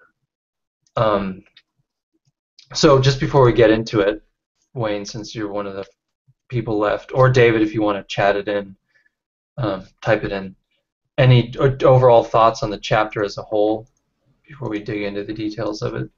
A: So just before we get into it, Wayne, since you're one of the people left, or David, if you want to chat it in, type it in. Any overall thoughts on the chapter as a whole before we dig into the details of it?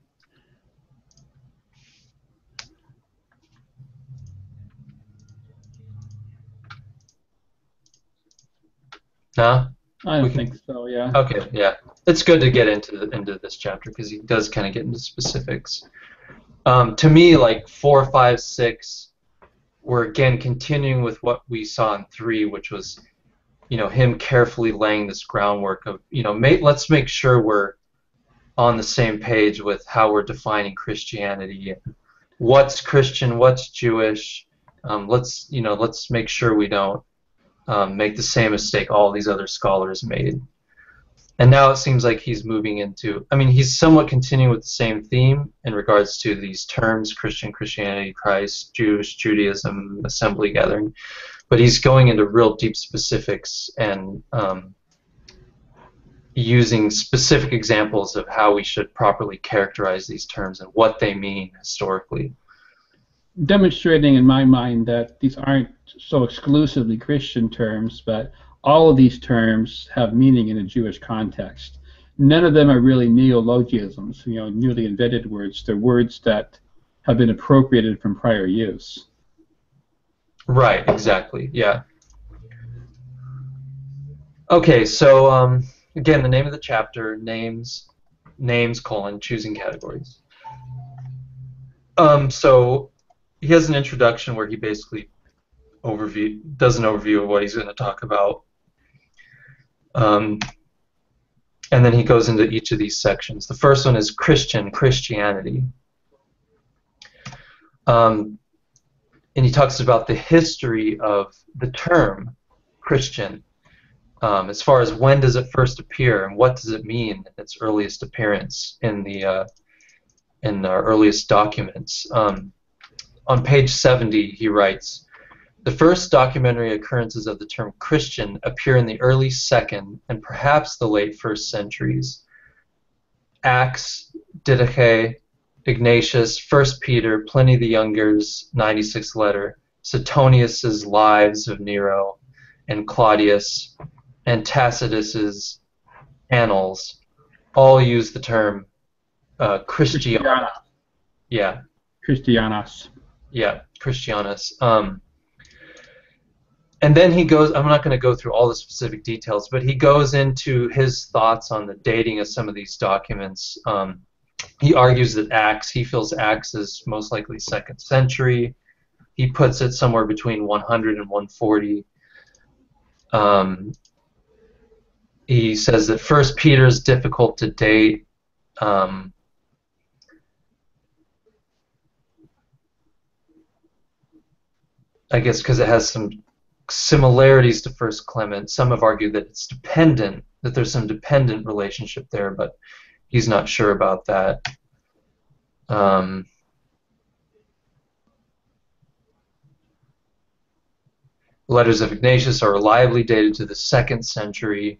A: No?
B: I don't think so, yeah.
A: Okay, yeah. It's good to get into this chapter because he does kind of get into specifics. To me, like 4, 5, 6, we're again continuing with what we saw in 3, which was, him carefully laying this groundwork of, let's make sure we're on the same page with how we're defining Christianity. What's Christian? What's Jewish? Let's make sure we don't make the same mistake all these other scholars made. And now it seems like he's moving into, he's somewhat continuing with the same theme in regards to these terms: Christian, Christianity, Christ, Jewish, Judaism, assembly, gathering. but he's going into real deep specifics and using specific examples of how we should properly characterize these terms and what they mean historically.
B: Demonstrating in my mind that these aren't so exclusively Christian terms, but all of these terms have meaning in a Jewish context. None of them are really neologisms, newly invented words. They're words that have been appropriated from prior use.
A: Right, exactly, yeah. Okay, so again, the name of the chapter, names, choosing categories. So he has an introduction where he basically does an overview of what he's going to talk about. And then he goes into each of these sections. The first one is Christianity. And he talks about the history of the term Christian, as far as when does it first appear and what does it mean in its earliest appearance in our earliest documents. On page 70, he writes, "The first documentary occurrences of the term Christian appear in the early 2nd and perhaps the late 1st centuries. Acts, Didache, Ignatius, 1 Peter, Pliny the Younger's 96th letter, Suetonius's Lives of Nero and Claudius, and Tacitus's Annals all use the term Christiana." Yeah.
B: Christianas.
A: Yeah, Christianus. And then he goes, I'm not going to go through all the specific details, but he goes into his thoughts on the dating of some of these documents. He argues that he feels Acts is most likely 2nd century. He puts it somewhere between 100 and 140. He says that 1 Peter is difficult to date. I guess because it has some similarities to 1 Clement. Some have argued that it's dependent, that there's some dependent relationship there, but he's not sure about that. Letters of Ignatius are reliably dated to the 2nd century.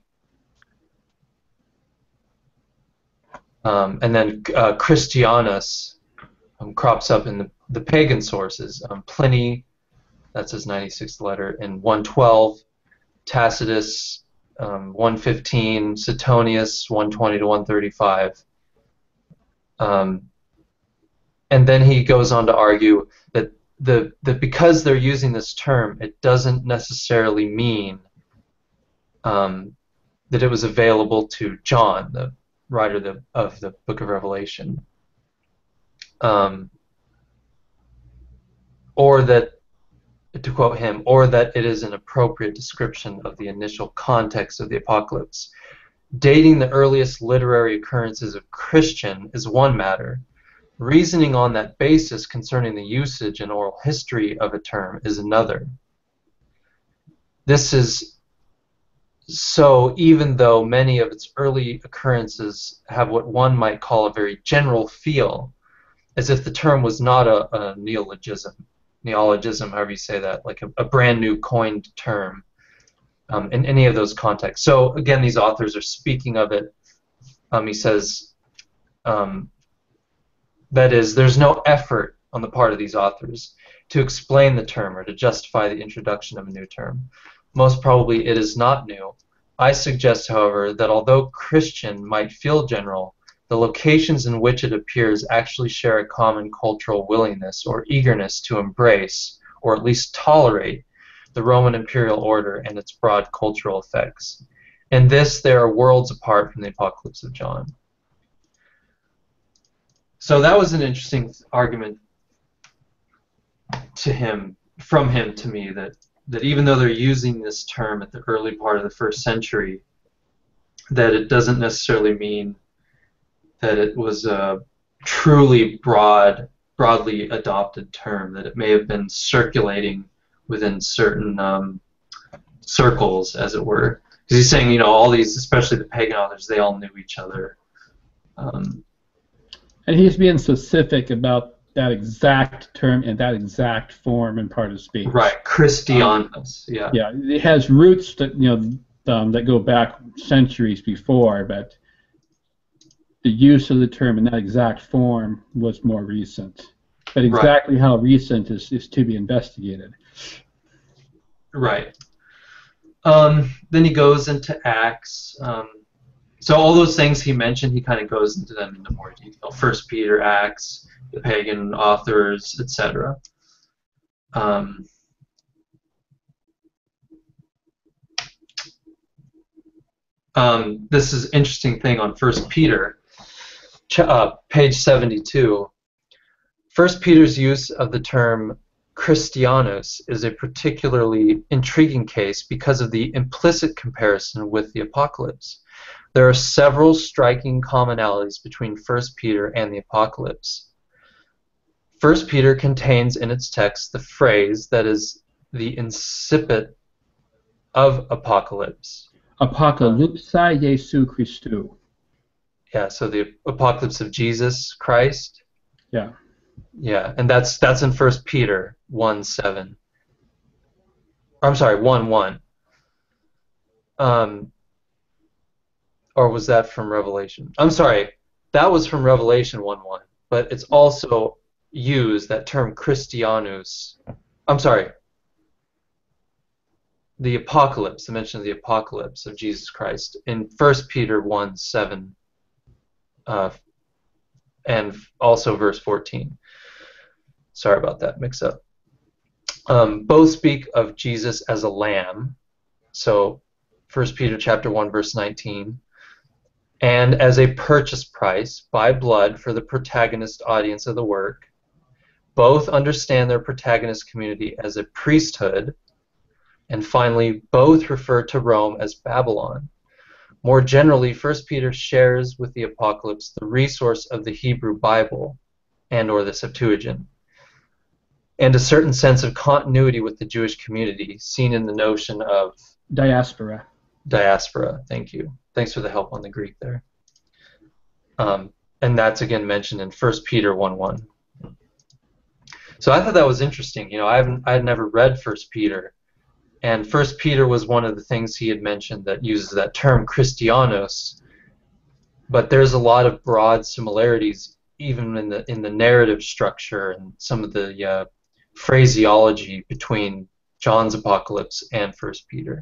A: And then Christianus crops up in the pagan sources. Pliny, that's his 96th letter, in 112, Tacitus, 115, Suetonius, 120 to 135. And then he goes on to argue that because they're using this term, it doesn't necessarily mean that it was available to John, the writer of the Book of Revelation, or that, to quote him, or that it is an appropriate description of the initial context of the apocalypse. Dating the earliest literary occurrences of Christian is one matter. Reasoning on that basis concerning the usage and oral history of a term is another. This is so even though many of its early occurrences have what one might call a very general feel, as if the term was not a neologism, however you say that, like a brand new coined term in any of those contexts. So again, these authors are speaking of it. He says, that is, there's no effort on the part of these authors to explain the term or to justify the introduction of a new term. Most probably it is not new. I suggest, however, that although Christian might feel general, the locations in which it appears actually share a common cultural willingness or eagerness to embrace, or at least tolerate, the Roman imperial order and its broad cultural effects. In this, they are worlds apart from the Apocalypse of John. So that was an interesting argument from him to me, that even though they're using this term at the early part of the 1st century, that it doesn't necessarily mean that it was a truly broadly adopted term, that it may have been circulating within certain circles, as it were. Because he's saying, all these, especially the pagan authors, they all knew each other.
B: And he's being specific about that exact term in that exact form and part of speech.
A: Right, Christianus, yeah.
B: Yeah, it has roots that that go back centuries before, but the use of the term in that exact form was more recent. But exactly how recent is to be investigated.
A: Right. Then he goes into Acts. So all those things he mentioned, he kind of goes into them into more detail. 1 Peter, Acts, the pagan authors, etc. This is an interesting thing on 1 Peter, page 72. 1 Peter's use of the term Christianus is a particularly intriguing case because of the implicit comparison with the Apocalypse. There are several striking commonalities between 1 Peter and the Apocalypse. 1 Peter contains in its text the phrase that is the incipit of Apocalypse.
B: Apocalypsa Jesu Christu.
A: Yeah, so the Apocalypse of Jesus Christ.
B: Yeah.
A: Yeah, and that's in 1 Peter 1:7. I'm sorry, 1:1. Or was that from Revelation? I'm sorry, that was from Revelation 1:1. But it's also used, that term Christianus. I'm sorry, the Apocalypse, the mention of the Apocalypse of Jesus Christ in 1 Peter 1:7, and also verse 14. Sorry about that mix-up. Both speak of Jesus as a lamb, so 1 Peter chapter 1, verse 19, and as a purchase price by blood for the protagonist audience of the work. Both understand their protagonist community as a priesthood, and finally, both refer to Rome as Babylon. More generally, 1 Peter shares with the Apocalypse the resource of the Hebrew Bible and or the Septuagint, and a certain sense of continuity with the Jewish community, seen in the notion of
B: diaspora.
A: Diaspora, thank you. Thanks for the help on the Greek there. And that's again mentioned in 1 Peter 1:1. So I thought that was interesting. You know, I had never read 1 Peter, and 1 Peter was one of the things he had mentioned that uses that term Christianos, but there's a lot of broad similarities even in the narrative structure and some of the phraseology between John's Apocalypse and 1 Peter.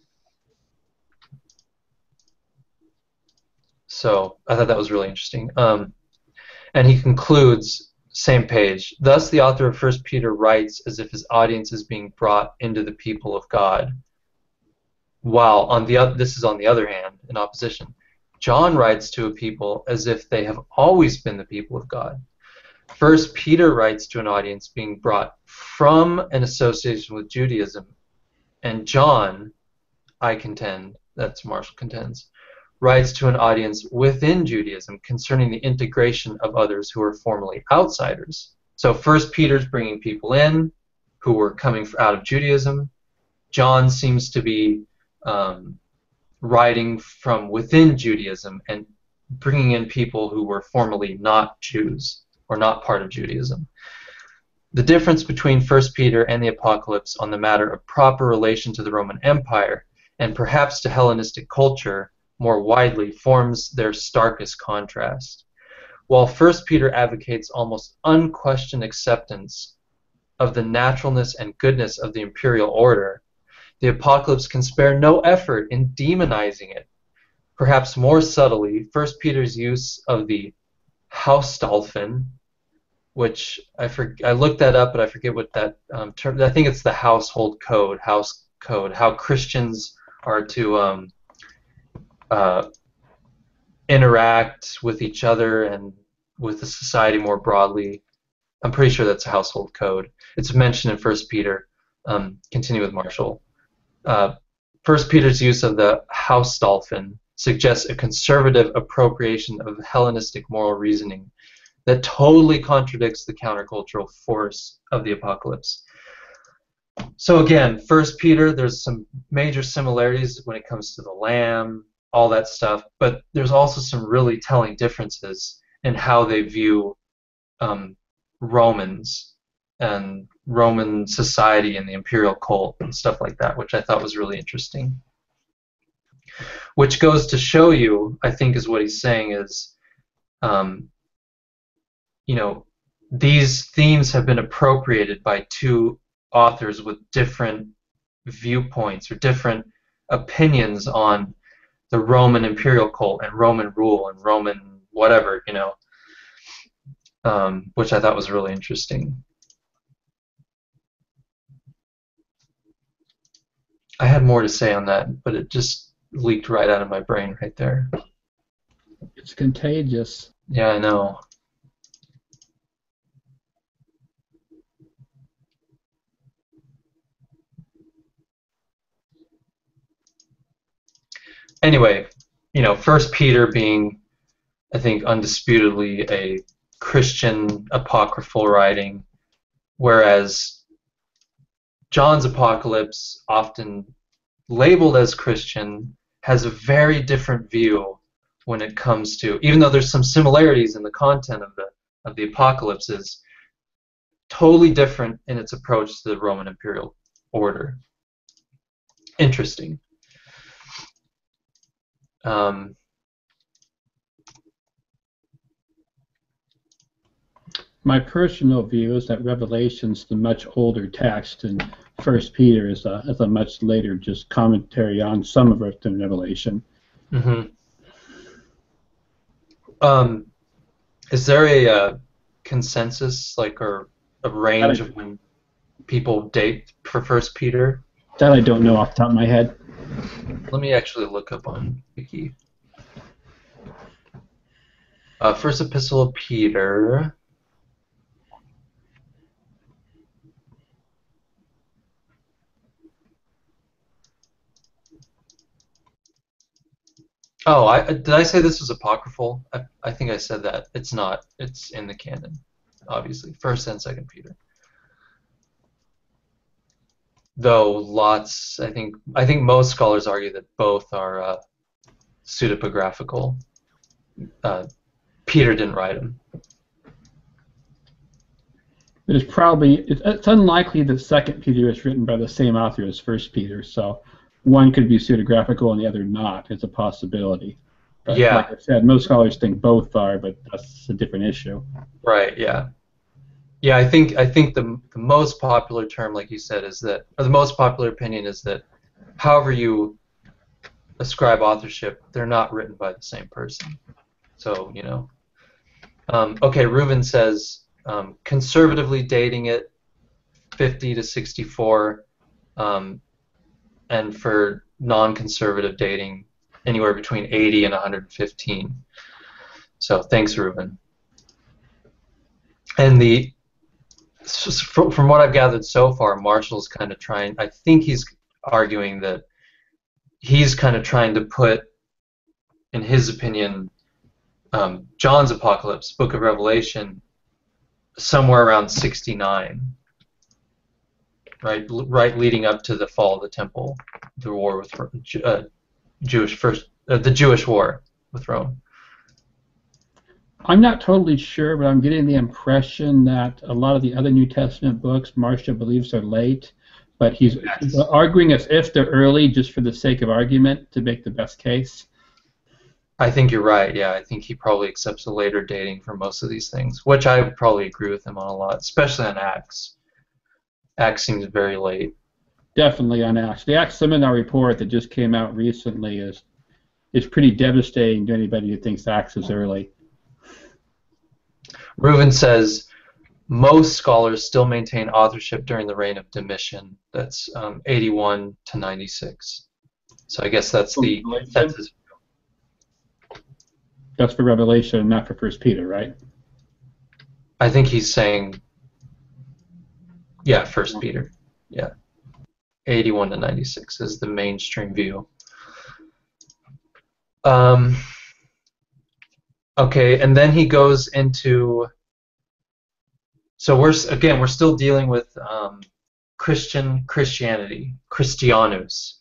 A: So I thought that was really interesting. And he concludes, same page, thus the author of 1 Peter writes as if his audience is being brought into the people of God. While this is on the other hand, in opposition, John writes to a people as if they have always been the people of God. 1 Peter writes to an audience being brought from an association with Judaism, and John, I contend, that's Marshall contends, writes to an audience within Judaism concerning the integration of others who are formerly outsiders. So 1 Peter's bringing people in who were coming out of Judaism. John seems to be writing from within Judaism and bringing in people who were formerly not Jews or not part of Judaism. The difference between 1 Peter and the Apocalypse on the matter of proper relation to the Roman Empire and perhaps to Hellenistic culture more widely forms their starkest contrast. While 1 Peter advocates almost unquestioned acceptance of the naturalness and goodness of the imperial order, the Apocalypse can spare no effort in demonizing it. Perhaps more subtly, 1 Peter's use of the Hausdolphin, which I looked that up, but I forget what that term. I think it's the household code, house code, how Christians are to interact with each other and with the society more broadly. I'm pretty sure that's a household code. It's mentioned in 1 Peter. Continue with Marshall. 1 Peter's use of the Hausdolphin suggests a conservative appropriation of Hellenistic moral reasoning that totally contradicts the countercultural force of the Apocalypse. So again, 1 Peter, there's some major similarities when it comes to the Lamb, all that stuff, but there's also some really telling differences in how they view Romans and Roman society and the imperial cult and stuff like that, which I thought was really interesting. Which goes to show you, I think, is what he's saying is, you know, these themes have been appropriated by two authors with different viewpoints or different opinions on the Roman imperial cult and Roman rule and Roman whatever, you know, which I thought was really interesting. I had more to say on that, but it just leaked right out of my brain right there.
B: It's contagious.
A: Yeah, I know. Anyway, you know, First Peter being, I think, undisputedly a Christian apocryphal writing, whereas John's Apocalypse, often labeled as Christian, has a very different view when it comes to, even though there's some similarities in the content of the Apocalypse, is totally different in its approach to the Roman imperial order. Interesting.
B: My personal view is that Revelation's the much older text, and First Peter is a much later just commentary on some of it in Revelation.
A: Mm-hmm. Is there a consensus, like, or a range of when people date for First Peter?
B: That I don't know off the top of my head.
A: Let me actually look up on Wiki. First Epistle of Peter. Oh, did I say this was apocryphal? I think I said that. It's not. It's in the canon, obviously. First and Second Peter. Though lots, I think most scholars argue that both are pseudepigraphical. Peter didn't write them.
B: It's unlikely that Second Peter is written by the same author as First Peter, so one could be pseudegraphical and the other not. It's a possibility. But
A: yeah.
B: Like I said, most scholars think both are, but that's a different issue.
A: Right. Yeah. Yeah. I think the most popular term, like you said, is that, or the most popular opinion is that, however you ascribe authorship, they're not written by the same person. So, you know. Okay. Reuven says, conservatively dating it, 50 to 64. And for non-conservative dating, anywhere between 80 and 115. So thanks, Reuven. And from what I've gathered so far, Marshall's kind of trying, I think he's arguing that he's kind of trying to put, in his opinion, John's Apocalypse, Book of Revelation, somewhere around 69. Right leading up to the fall of the temple, the war with the Jewish war with Rome.
B: I'm not totally sure, but I'm getting the impression that a lot of the other New Testament books Marshall believes are late, but he's arguing as if they're early just for the sake of argument to make the best case.
A: I think you're right, yeah. I think he probably accepts a later dating for most of these things, which I would probably agree with him on a lot, especially on Acts. Acts seems very late.
B: Definitely on Acts. The Acts Seminar report that just came out recently is pretty devastating to anybody who thinks Acts is early.
A: Reuven says most scholars still maintain authorship during the reign of Domitian. That's 81 to 96. So I guess that's the census.
B: That's for Revelation, not for First Peter, right?
A: I think he's saying, yeah, First Peter. Yeah, 81 to 96 is the mainstream view. Okay, and then he goes into. So we're still dealing with Christianity, Christianus.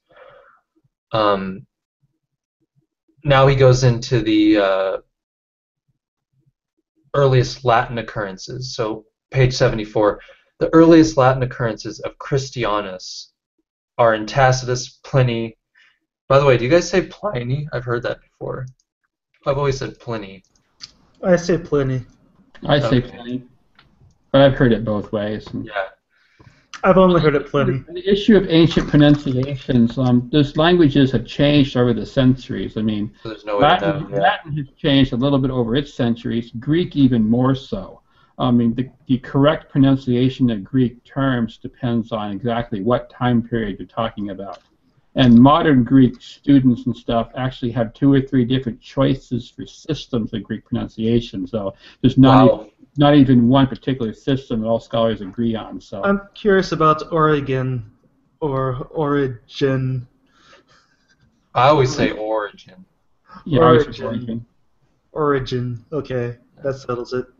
A: Now he goes into the earliest Latin occurrences. So page 74. The earliest Latin occurrences of Christianus are in Tacitus, Pliny. By the way, do you guys say Pliny? I've heard that before. I've always said Pliny.
E: I say Pliny.
B: I say Pliny, but I've heard it both ways.
A: Yeah.
E: I've only heard it Pliny.
B: The issue of ancient pronunciations, those languages have changed over the centuries. I mean,
A: So there's no way to know. Yeah.
B: Latin has changed a little bit over its centuries, Greek even more so. I mean, the correct pronunciation of Greek terms depends on exactly what time period you're talking about. And modern Greek students and stuff actually have 2 or 3 different choices for systems of Greek pronunciation. So there's not even one particular system that all scholars agree on. So
E: I'm curious about Oregon or Origin.
A: I always say origin.
B: yeah, I was Oregon.
E: Origin. Okay, that settles it.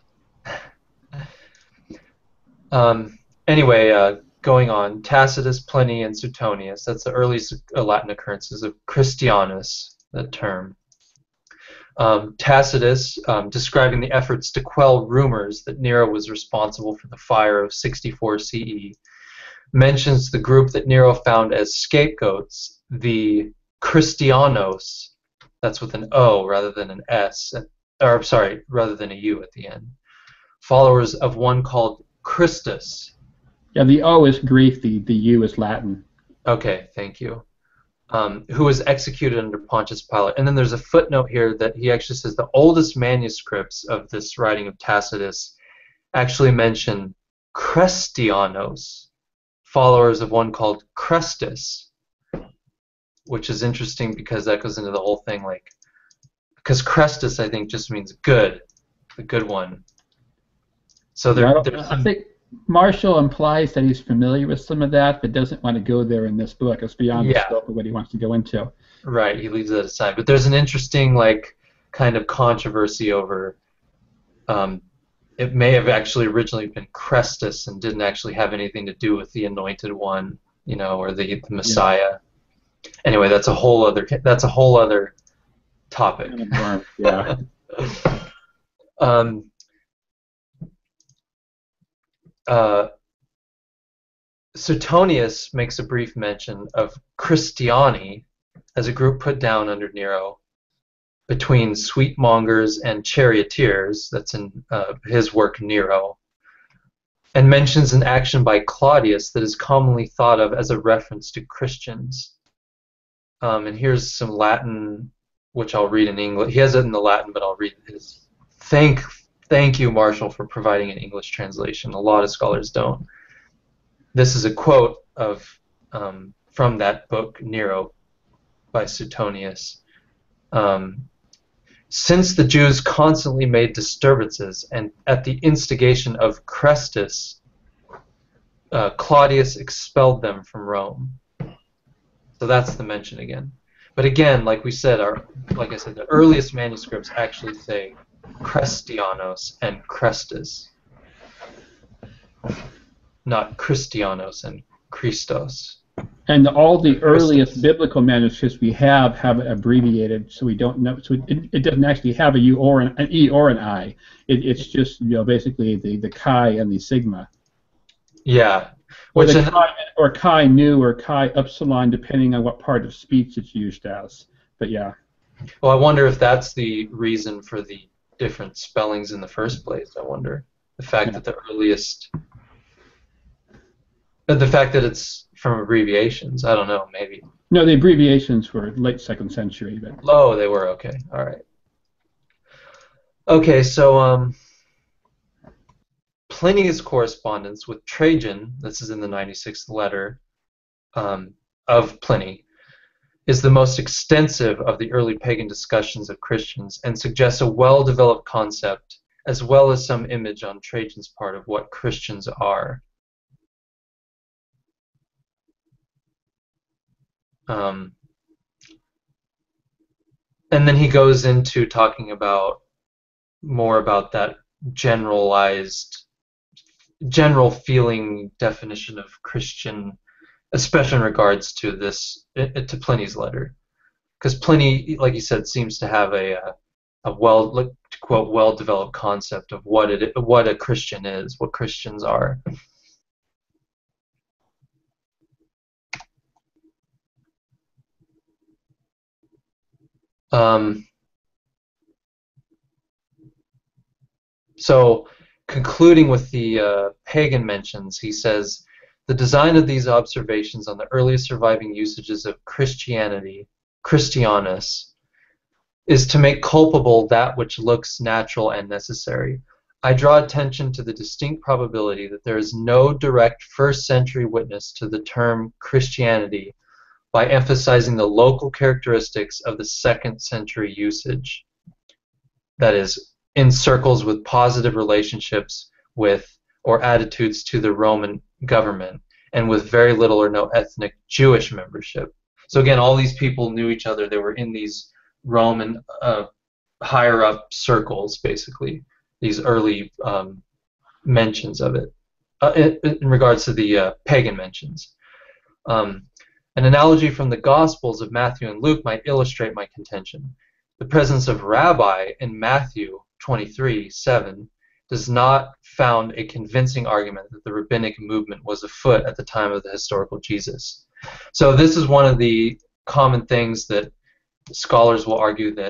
A: Anyway, going on, Tacitus, Pliny, and Suetonius, that's the earliest Latin occurrences of Christianus, that term. Tacitus, describing the efforts to quell rumors that Nero was responsible for the fire of 64 CE, mentions the group that Nero found as scapegoats, the Christianos, that's with an O rather than an S, or sorry, rather than a U at the end, followers of one called Christus.
B: Yeah, the O is Greek, the U is Latin.
A: Okay, thank you. Who was executed under Pontius Pilate. And then there's a footnote here that he actually says the oldest manuscripts of this writing of Tacitus actually mention Christianos, followers of one called Chrestus, which is interesting because that goes into the whole thing, like, because Chrestus, I think, just means good, the good one. So
B: I think Marshall implies that he's familiar with some of that, but doesn't want to go there in this book. It's beyond the scope of what he wants to go into.
A: Right, he leaves that aside. But there's an interesting, like, kind of controversy over. It may have actually originally been Chrestus and didn't actually have anything to do with the Anointed One, you know, or the Messiah. Yeah. Anyway, that's a whole other topic.
B: Yeah.
A: Suetonius makes a brief mention of Christiani as a group put down under Nero between sweetmongers and charioteers, that's in his work Nero, and mentions an action by Claudius that is commonly thought of as a reference to Christians. And here's some Latin, which I'll read in English. He has it in the Latin, but I'll read his. Thank you, Marshall, for providing an English translation. A lot of scholars don't. This is a quote of from that book, Nero, by Suetonius. Since the Jews constantly made disturbances, and at the instigation of Chrestus, Claudius expelled them from Rome. So that's the mention again. But again, like I said, the earliest manuscripts actually say Christianos and Chrestus, not Christianos and Christos.
B: And all the earliest biblical manuscripts we have it abbreviated, so we don't know. So it doesn't actually have a U or an E or an I. It's just basically the chi and the sigma.
A: Yeah.
B: Or chi nu or chi upsilon, depending on what part of speech it's used as. But yeah.
A: Well, I wonder if that's the reason for the different spellings in the first place. I wonder the fact that the earliest, the fact that it's from abbreviations. I don't know, maybe.
B: No, the abbreviations were late 2nd century, but.
A: Oh, they were, okay. All right. Okay, so Pliny's correspondence with Trajan, this is in the 96th letter of Pliny, is the most extensive of the early pagan discussions of Christians and suggests a well-developed concept as well as some image on Trajan's part of what Christians are. And then he goes into talking about more about that general feeling definition of Christian, especially in regards to to Pliny's letter, because Pliny, like you said, seems to have to quote well-developed concept of what a Christian is, what Christians are. So, concluding with the pagan mentions, he says, the design of these observations on the earliest surviving usages of Christianity, Christianus, is to make culpable that which looks natural and necessary. I draw attention to the distinct probability that there is no direct first-century witness to the term Christianity by emphasizing the local characteristics of the second-century usage. That is, in circles with positive relationships with or attitudes to the Roman government, and with very little or no ethnic Jewish membership. So again, all these people knew each other. They were in these Roman higher up circles, basically, these early mentions of it, in regards to the pagan mentions. An analogy from the Gospels of Matthew and Luke might illustrate my contention. The presence of rabbi in Matthew 23:7 does not found a convincing argument that the rabbinic movement was afoot at the time of the historical Jesus. So this is one of the common things that scholars will argue, that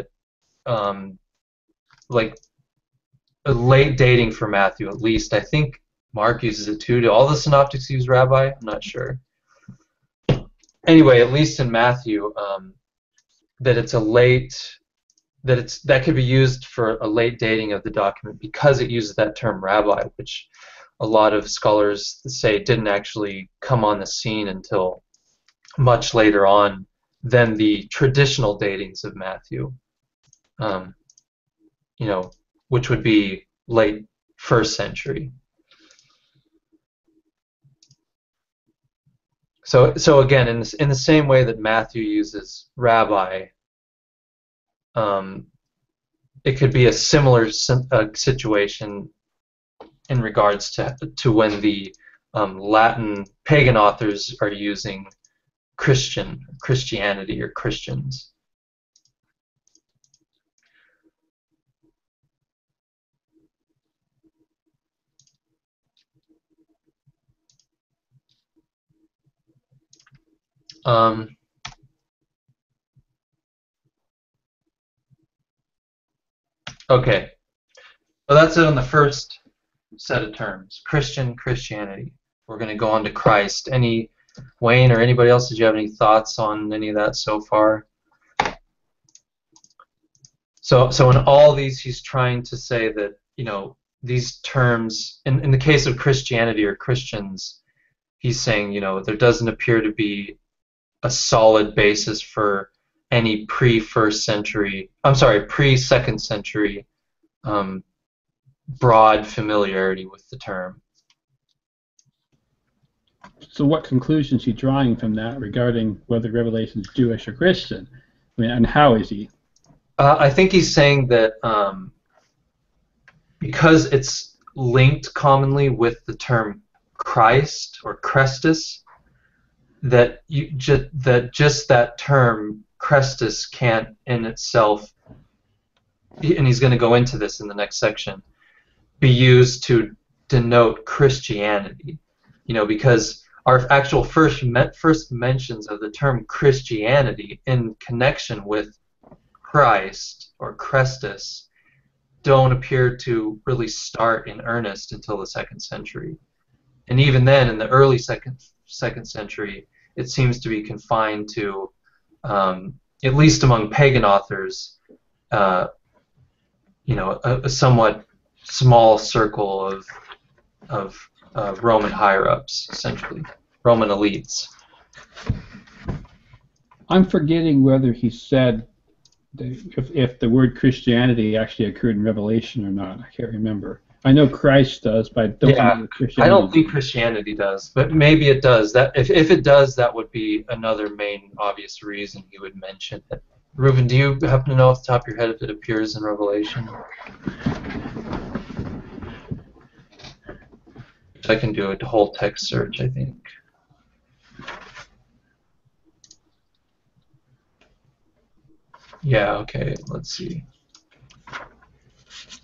A: like a late dating for Matthew, at least. I think Mark uses it too. Do all the synoptics use rabbi? I'm not sure. Anyway, at least in Matthew, that it's a late, that could be used for a late dating of the document because it uses that term rabbi, which a lot of scholars say didn't actually come on the scene until much later on than the traditional datings of Matthew, which would be late first century. So again, in the same way that Matthew uses rabbi, it could be a similar situation in regards to when the Latin pagan authors are using Christianity or Christians. Okay, so that's it on the first set of terms, Christianity. We're going to go on to Christ. Wayne or anybody else, did you have any thoughts on any of that so far? So in all these, he's trying to say that, these terms, in the case of Christianity or Christians, he's saying, there doesn't appear to be a solid basis for any pre-second century broad familiarity with the term.
B: So what conclusions is he drawing from that regarding whether Revelation is Jewish or Christian? I mean, and how is he?
A: I think he's saying that because it's linked commonly with the term Christ or Christus, that just that term Christus can't in itself, and he's going to go into this in the next section, be used to denote Christianity. Because our actual first mentions of the term Christianity in connection with Christ or Christus don't appear to really start in earnest until the 2nd century. And even then, in the early second century, it seems to be confined to, at least among pagan authors, a somewhat small circle of Roman higher-ups, essentially, Roman elites.
B: I'm forgetting whether he said if the word Christianity actually occurred in Revelation or not. I can't remember. I know Christ does, but I don't know Christianity.
A: I don't think Christianity does, but maybe it does. That if it does, that would be another main obvious reason he would mention it. Reuben, do you happen to know off the top of your head if it appears in Revelation? I can do a whole text search, I think. Yeah, okay, let's see.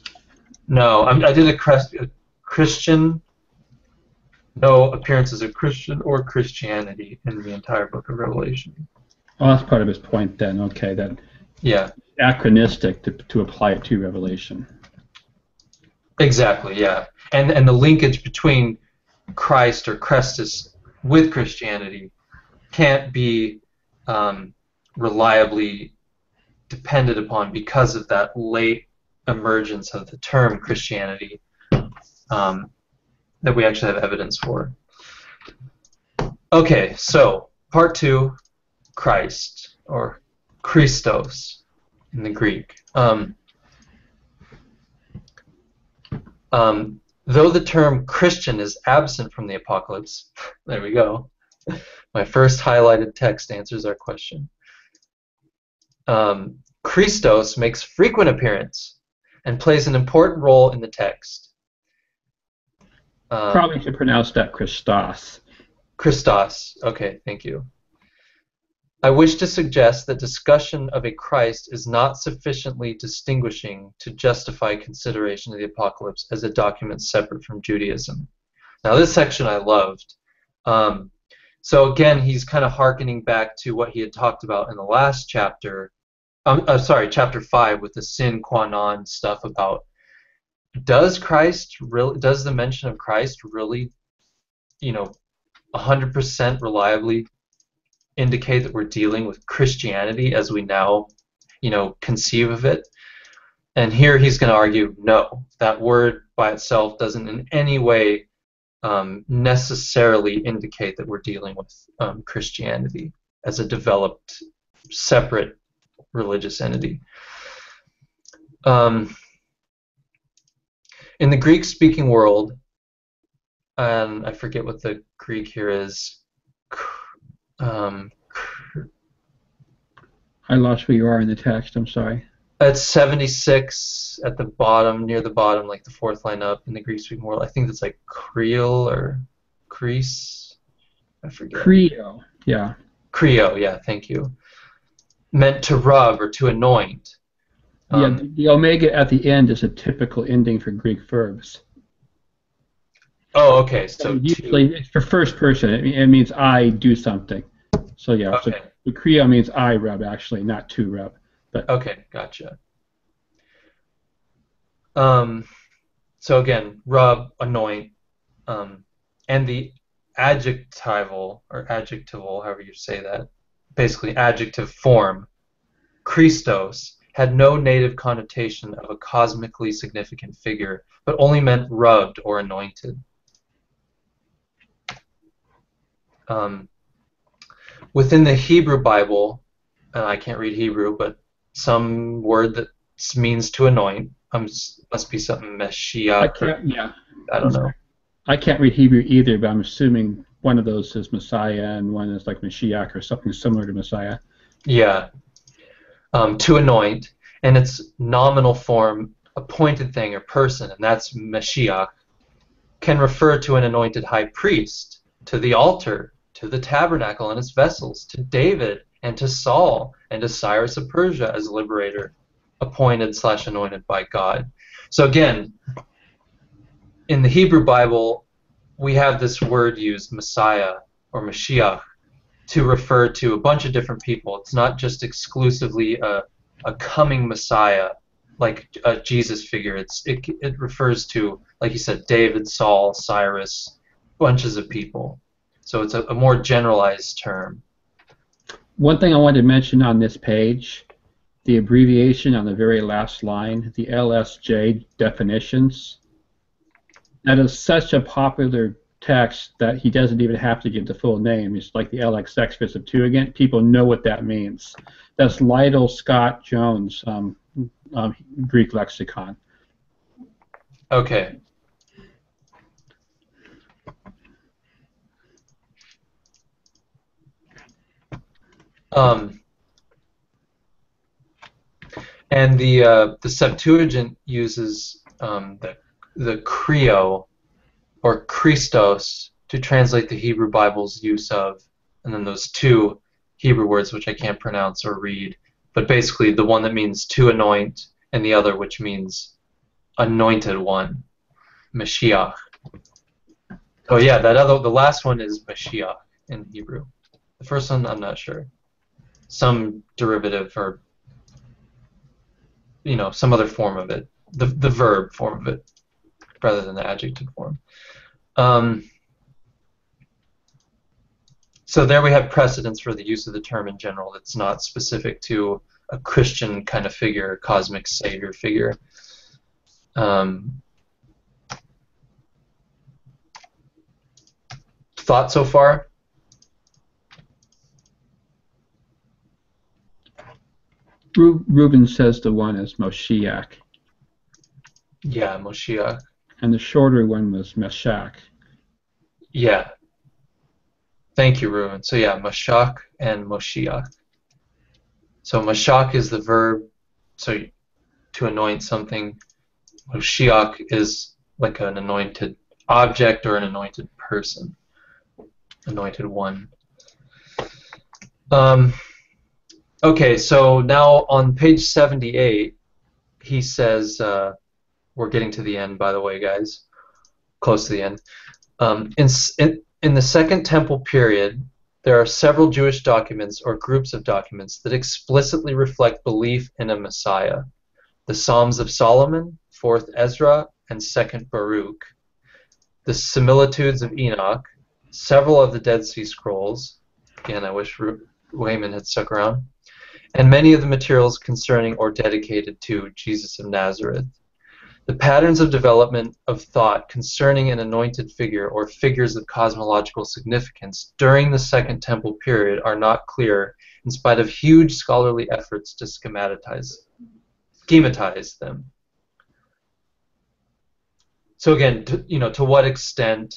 A: No, I did a Christian. No appearances of Christian or Christianity in the entire book of Revelation.
B: Oh, that's part of his point then. Okay, that
A: Yeah.
B: anachronistic to apply it to Revelation.
A: Exactly, yeah. And the linkage between Christ or Christus with Christianity can't be reliably depended upon because of that late emergence of the term Christianity that we actually have evidence for. Okay, so part 2, Christ, or Christos in the Greek. Though the term Christian is absent from the Apocalypse, there we go. My first highlighted text answers our question. Christos makes frequent appearance and plays an important role in the text.
B: Probably should pronounce that Christos.
A: Christos. Okay, thank you. I wish to suggest that discussion of a Christ is not sufficiently distinguishing to justify consideration of the Apocalypse as a document separate from Judaism. Now, this section I loved. So again, he's kind of hearkening back to what he had talked about in the last chapter. Sorry, chapter 5 with the sin qua non stuff about does the mention of Christ really, 100% reliably indicate that we're dealing with Christianity as we now, conceive of it? And here he's going to argue, no, that word by itself doesn't in any way necessarily indicate that we're dealing with Christianity as a developed, separate religious entity. In the Greek-speaking world, and I forget what the Greek here is.
B: I lost where you are in the text. I'm sorry.
A: It's 76 at the bottom, near the bottom, like the fourth line up in the Greek-speaking world. I think it's like Creole or Crease. I forget.
B: Creo, yeah.
A: Creo, yeah, thank you. Meant to rub or to anoint.
B: Yeah, the omega at the end is a typical ending for Greek verbs.
A: Oh, okay. So
B: usually it's for first person. It means I do something. So yeah,
A: okay.
B: So the Creo means I rub actually, not to rub. But
A: okay, gotcha. So again, rub, anoint, and the adjectival or adjectival, however you say that, basically adjective form, Christos, had no native connotation of a cosmically significant figure, but only meant rubbed or anointed. Within the Hebrew Bible, and I can't read Hebrew, but some word that means to anoint, must be something Mashiach. I don't know.
B: I can't read Hebrew either, but I'm assuming one of those is Messiah and one is like Mashiach or something similar to Messiah.
A: Yeah. To anoint, and its nominal form, appointed thing or person, and that's Mashiach, can refer to an anointed high priest, to the altar, to the tabernacle and its vessels, to David and to Saul and to Cyrus of Persia as liberator, appointed/anointed by God. So again, in the Hebrew Bible, we have this word used, Messiah or Mashiach, to refer to a bunch of different people. It's not just exclusively a coming Messiah, like a Jesus figure. It refers to, like you said, David, Saul, Cyrus, bunches of people. So it's a more generalized term.
B: One thing I wanted to mention on this page, the abbreviation on the very last line, the LSJ definitions. That is such a popular text that he doesn't even have to give the full name. It's like the LXX for Septuagint. People know what that means. That's Lytle Scott Jones, Greek lexicon.
A: Okay. And the Septuagint uses the Creo or Christos to translate the Hebrew Bible's use of, and then those two Hebrew words which I can't pronounce or read, but basically the one that means to anoint and the other which means anointed one, Mashiach. Oh yeah, the last one is Mashiach in Hebrew. The first one, I'm not sure. Some derivative or, some other form of it. The verb form of it, rather than the adjective form. So there we have precedence for the use of the term in general that's not specific to a Christian kind of figure, a cosmic savior figure. Thought so far?
B: Reuben says the one is Moshiach.
A: Yeah, Moshiach.
B: And the shorter one was Meshach.
A: Yeah. Thank you, Reuben. So yeah, Mashach and Moshiach. So Mashach is the verb, so to anoint something. Moshiach is like an anointed object or an anointed person. Anointed one. Okay, so now on page 78, he says, we're getting to the end, by the way, guys. Close to the end. In the Second Temple period, there are several Jewish documents or groups of documents that explicitly reflect belief in a Messiah. The Psalms of Solomon, 4th Ezra, and 2nd Baruch. The Similitudes of Enoch, several of the Dead Sea Scrolls. Again, I wish Wayman had stuck around. And many of the materials concerning or dedicated to Jesus of Nazareth. The patterns of development of thought concerning an anointed figure or figures of cosmological significance during the Second Temple period are not clear in spite of huge scholarly efforts to schematize them. So again, to what extent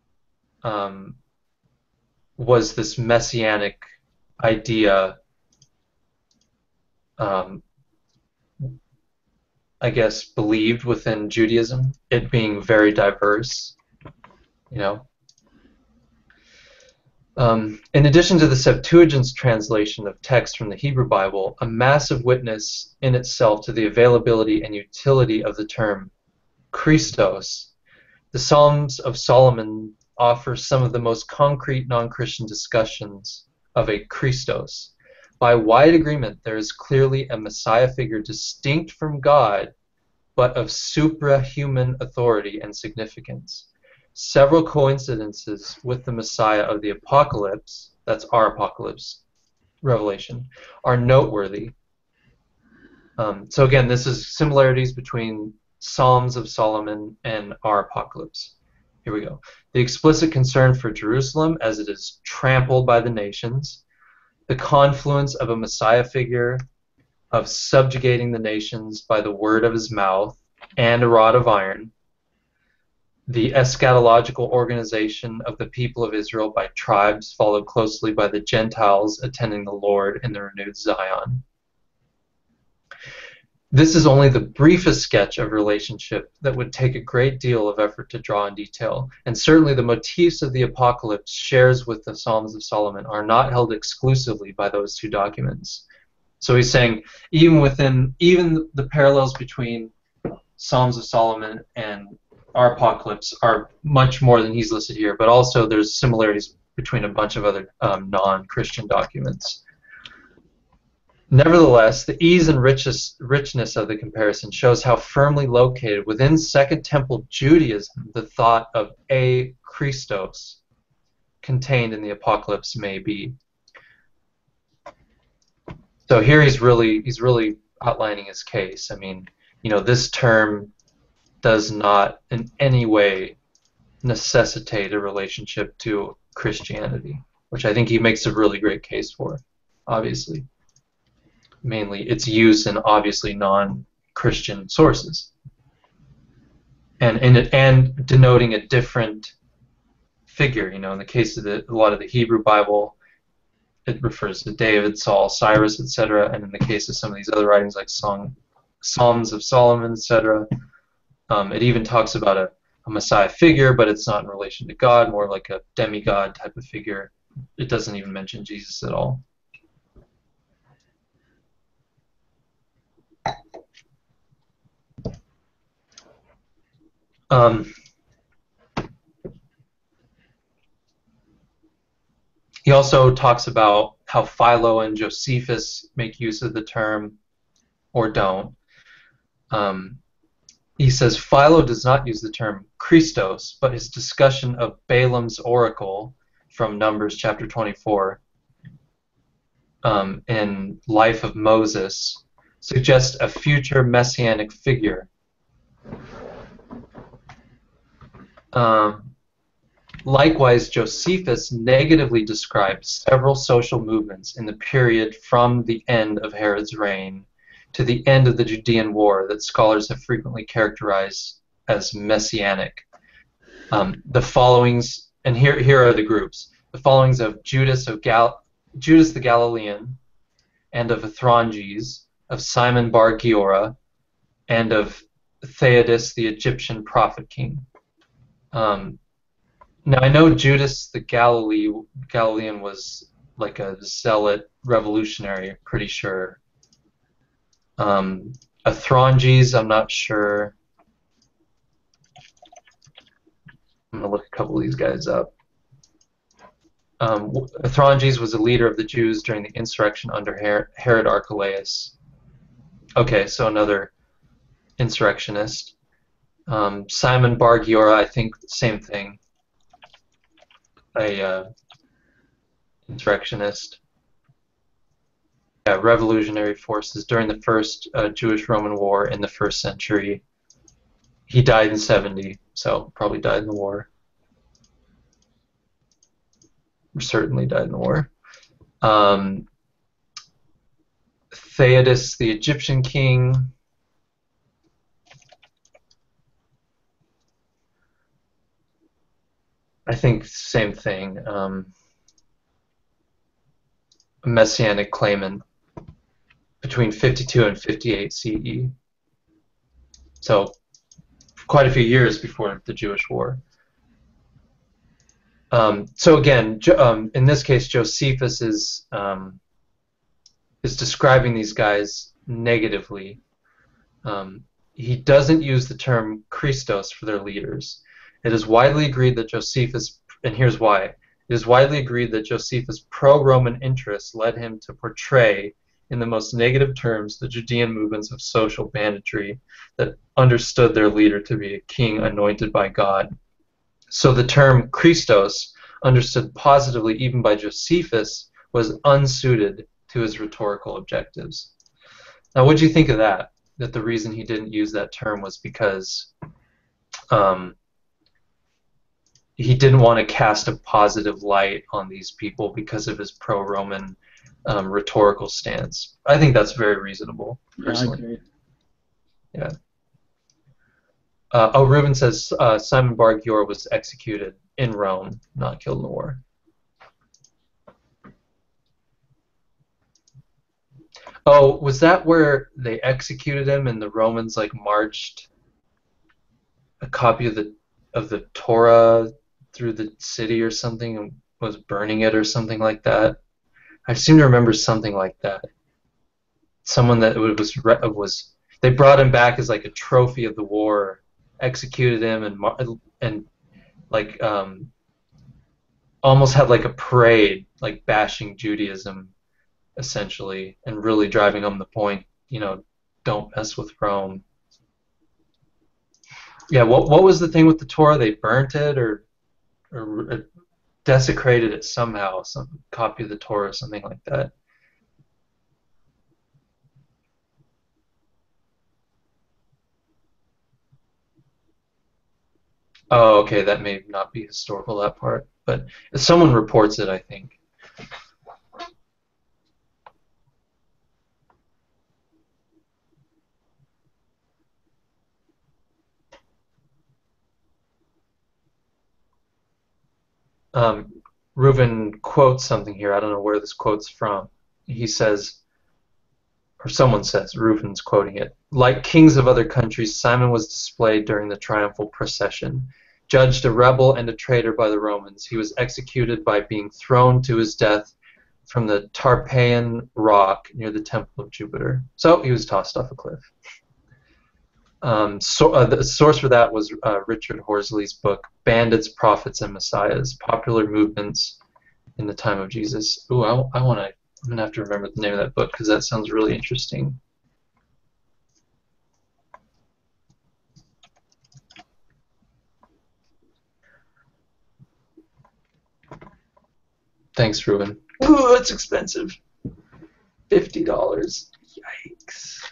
A: was this messianic idea I guess, believed within Judaism, it being very diverse, In addition to the Septuagint's translation of text from the Hebrew Bible, a massive witness in itself to the availability and utility of the term Christos, the Psalms of Solomon offer some of the most concrete non-Christian discussions of a Christos. By wide agreement, there is clearly a Messiah figure distinct from God, but of suprahuman authority and significance. Several coincidences with the Messiah of the Apocalypse, that's our Apocalypse, Revelation, are noteworthy. So again, this is similarities between Psalms of Solomon and our Apocalypse. Here we go. The explicit concern for Jerusalem as it is trampled by the nations, the confluence of a Messiah figure of subjugating the nations by the word of his mouth and a rod of iron, the eschatological organization of the people of Israel by tribes followed closely by the Gentiles attending the Lord in the renewed Zion. This is only the briefest sketch of relationship that would take a great deal of effort to draw in detail, and certainly the motifs of the Apocalypse shares with the Psalms of Solomon are not held exclusively by those two documents. So he's saying even the parallels between Psalms of Solomon and our Apocalypse are much more than he's listed here, but also there's similarities between a bunch of other non-Christian documents. Nevertheless, the ease and richness of the comparison shows how firmly located within Second Temple Judaism the thought of a Christos contained in the Apocalypse may be. So here he's really outlining his case. I mean, this term does not in any way necessitate a relationship to Christianity, which I think he makes a really great case for, obviously. Mainly its use in obviously non-Christian sources, and denoting a different figure. In the case of a lot of the Hebrew Bible, it refers to David, Saul, Cyrus, etc. And in the case of some of these other writings like Psalms of Solomon, etc., it even talks about a Messiah figure, but it's not in relation to God, more like a demigod type of figure. It doesn't even mention Jesus at all. Um, he also talks about how Philo and Josephus make use of the term or don't. He says Philo does not use the term Christos, but his discussion of Balaam's oracle from Numbers chapter 24 in Life of Moses suggests a future messianic figure. Likewise, Josephus negatively describes several social movements in the period from the end of Herod's reign to the end of the Judean War that scholars have frequently characterized as messianic. The followings, and here are the groups: the followings of Judas the Galilean, and of Athronges, of Simon Bar Giora, and of Theudas the Egyptian prophet king. Now I know Judas the Galilean was like a zealot revolutionary, pretty sure. Athronges, I'm not sure. I'm gonna look a couple of these guys up. Athronges was a leader of the Jews during the insurrection under Herod Archelaus. Okay, so another insurrectionist. Simon Bar Giora, I think same thing. A insurrectionist. Yeah, revolutionary forces during the first Jewish-Roman War in the 1st century. He died in 70, so probably died in the war. Or certainly died in the war. Theudas the Egyptian king. I think same thing. A messianic claimant between 52 and 58 CE. So quite a few years before the Jewish War. So again, in this case, Josephus is describing these guys negatively. He doesn't use the term Christos for their leaders. It is widely agreed that Josephus, and here's why, it is widely agreed that Josephus' pro-Roman interests led him to portray in the most negative terms the Judean movements of social banditry that understood their leader to be a king anointed by God. So the term Christos, understood positively even by Josephus, was unsuited to his rhetorical objectives. Now, what do you think of that? That the reason he didn't use that term was because he didn't want to cast a positive light on these people because of his pro-Roman rhetorical stance. I think that's very reasonable, personally.
B: Yeah, I agree.
A: Yeah. Reuben says Simon Bar Giora was executed in Rome, not killed in the war. Oh, was that where they executed him and the Romans like marched a copy of the Torah through the city or something and was burning it or something like that? I seem to remember something like that. Someone that was they brought him back as like a trophy of the war, executed him, and like almost had like a parade, like bashing Judaism, essentially, and really driving home the point, don't mess with Rome. Yeah, what was the thing with the Torah? They burnt it or desecrated it somehow, some copy of the Torah, something like that. Oh, okay, that may not be historical, that part, but someone reports it, I think. Reuven quotes something here. I don't know where this quote's from. He says, or someone says, Reuven's quoting it, like kings of other countries, Simon was displayed during the triumphal procession. Judged a rebel and a traitor by the Romans, he was executed by being thrown to his death from the Tarpeian rock near the Temple of Jupiter. So he was tossed off a cliff. The source for that was Richard Horsley's book, Bandits, Prophets, and Messiahs, Popular Movements in the Time of Jesus. Ooh, I'm going to have to remember the name of that book because that sounds really interesting. Thanks, Ruben. Ooh, it's expensive. $50. Yikes.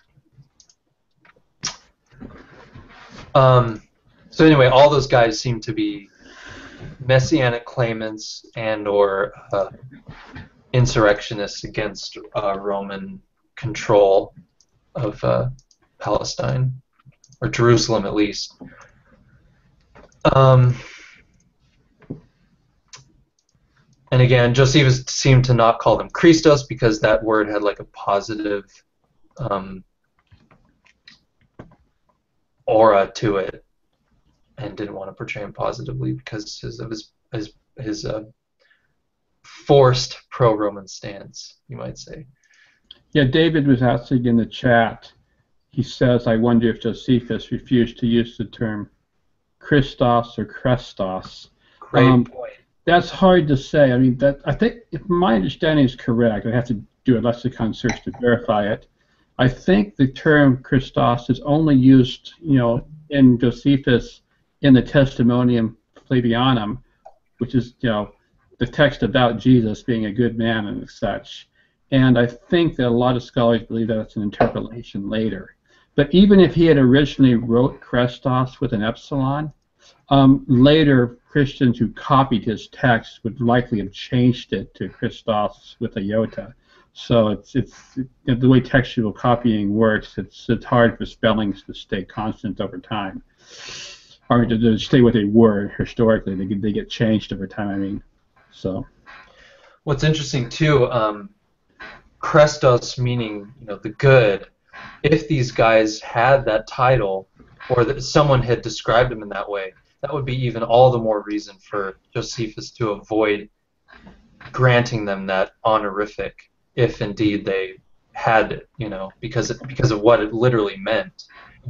A: So anyway, all those guys seem to be messianic claimants and/or insurrectionists against Roman control of Palestine, or Jerusalem at least. And again, Josephus seemed to not call them Christos because that word had like a positive aura to it, and didn't want to portray him positively because of his forced pro-Roman stance, you might say.
B: Yeah, David was asking in the chat. He says, "I wonder if Josephus refused to use the term Christos or Krestos."
A: Great point.
B: That's hard to say. I mean, I think if my understanding is correct, I have to do a lexicon search to verify it. I think the term Christos is only used, in Josephus in the Testimonium Flavianum, which is, the text about Jesus being a good man and such. And I think that a lot of scholars believe that it's an interpolation later. But even if he had originally wrote Krestos with an epsilon, later Christians who copied his text would likely have changed it to Christos with a iota. So it's the way textual copying works. It's hard for spellings to stay constant over time, or to stay with a word historically. They get changed over time. I mean, so.
A: What's interesting too, Krestos meaning the good. If these guys had that title, or that someone had described them in that way, that would be even all the more reason for Josephus to avoid granting them that honorific, if indeed they had it, because of what it literally meant.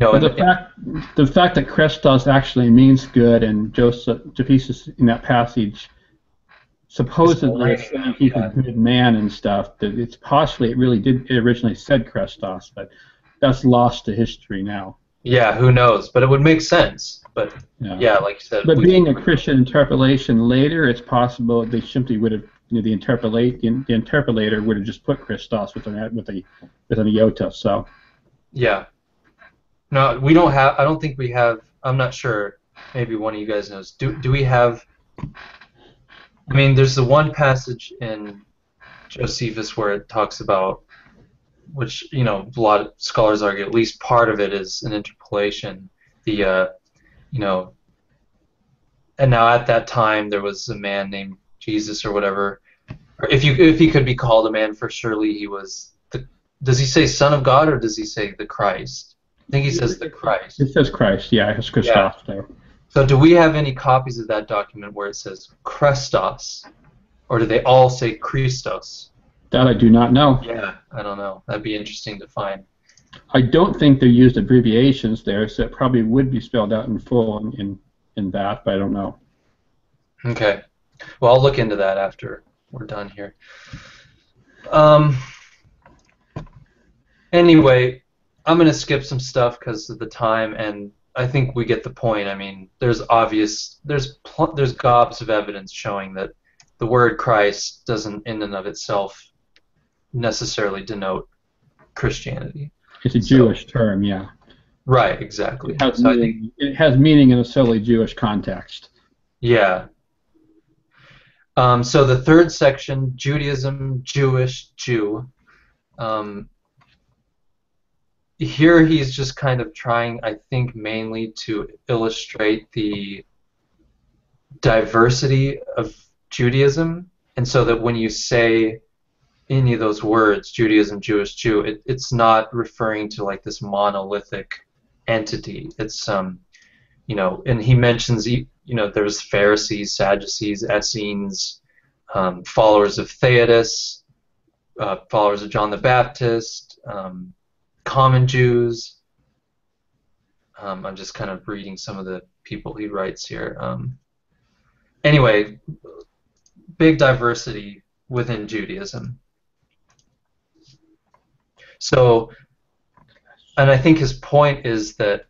B: The fact that Krestos actually means good, and Josephus in that passage supposedly is saying he's a good man and stuff, that it's possibly it originally said Krestos, but that's lost to history now.
A: Yeah, who knows? But it would make sense. But yeah, like you said.
B: But being a Christian interpolation later, it's possible they simply would have the interpolator would have just put Christos with an iota. So. Yeah.
A: No, we don't have. I don't think we have. I'm not sure. Maybe one of you guys knows. Do we have? I mean, there's the one passage in Josephus where it talks about, which a lot of scholars argue at least part of it is an interpolation. And now at that time there was a man named Jesus or whatever. Or if he could be called a man, for surely he was does he say Son of God or does he say the Christ? I think he says the Christ.
B: It says Christ, yeah, it's Christos there.
A: So do we have any copies of that document where it says Krestos, or do they all say Christos?
B: That I do not know.
A: Yeah, I don't know. That'd be interesting to find.
B: I don't think they used abbreviations there, so it probably would be spelled out in full in that, but I don't know.
A: Okay. Well, I'll look into that after we're done here. Anyway, I'm going to skip some stuff because of the time, and I think we get the point. I mean, there's gobs of evidence showing that the word Christ doesn't in and of itself necessarily denote Christianity.
B: It's a Jewish term, yeah.
A: Right, exactly.
B: It has meaning in a solely Jewish context.
A: Yeah. So the third section, Judaism, Jewish, Jew. Here he's just kind of trying, I think, mainly to illustrate the diversity of Judaism, and so that when you say any of those words, Judaism, Jewish, Jew, it's not referring to like this monolithic entity. It's and he mentions there's Pharisees, Sadducees, Essenes, followers of Theodos, followers of John the Baptist, common Jews, I'm just kind of reading some of the people he writes here. Anyway, big diversity within Judaism. So, and I think his point is that,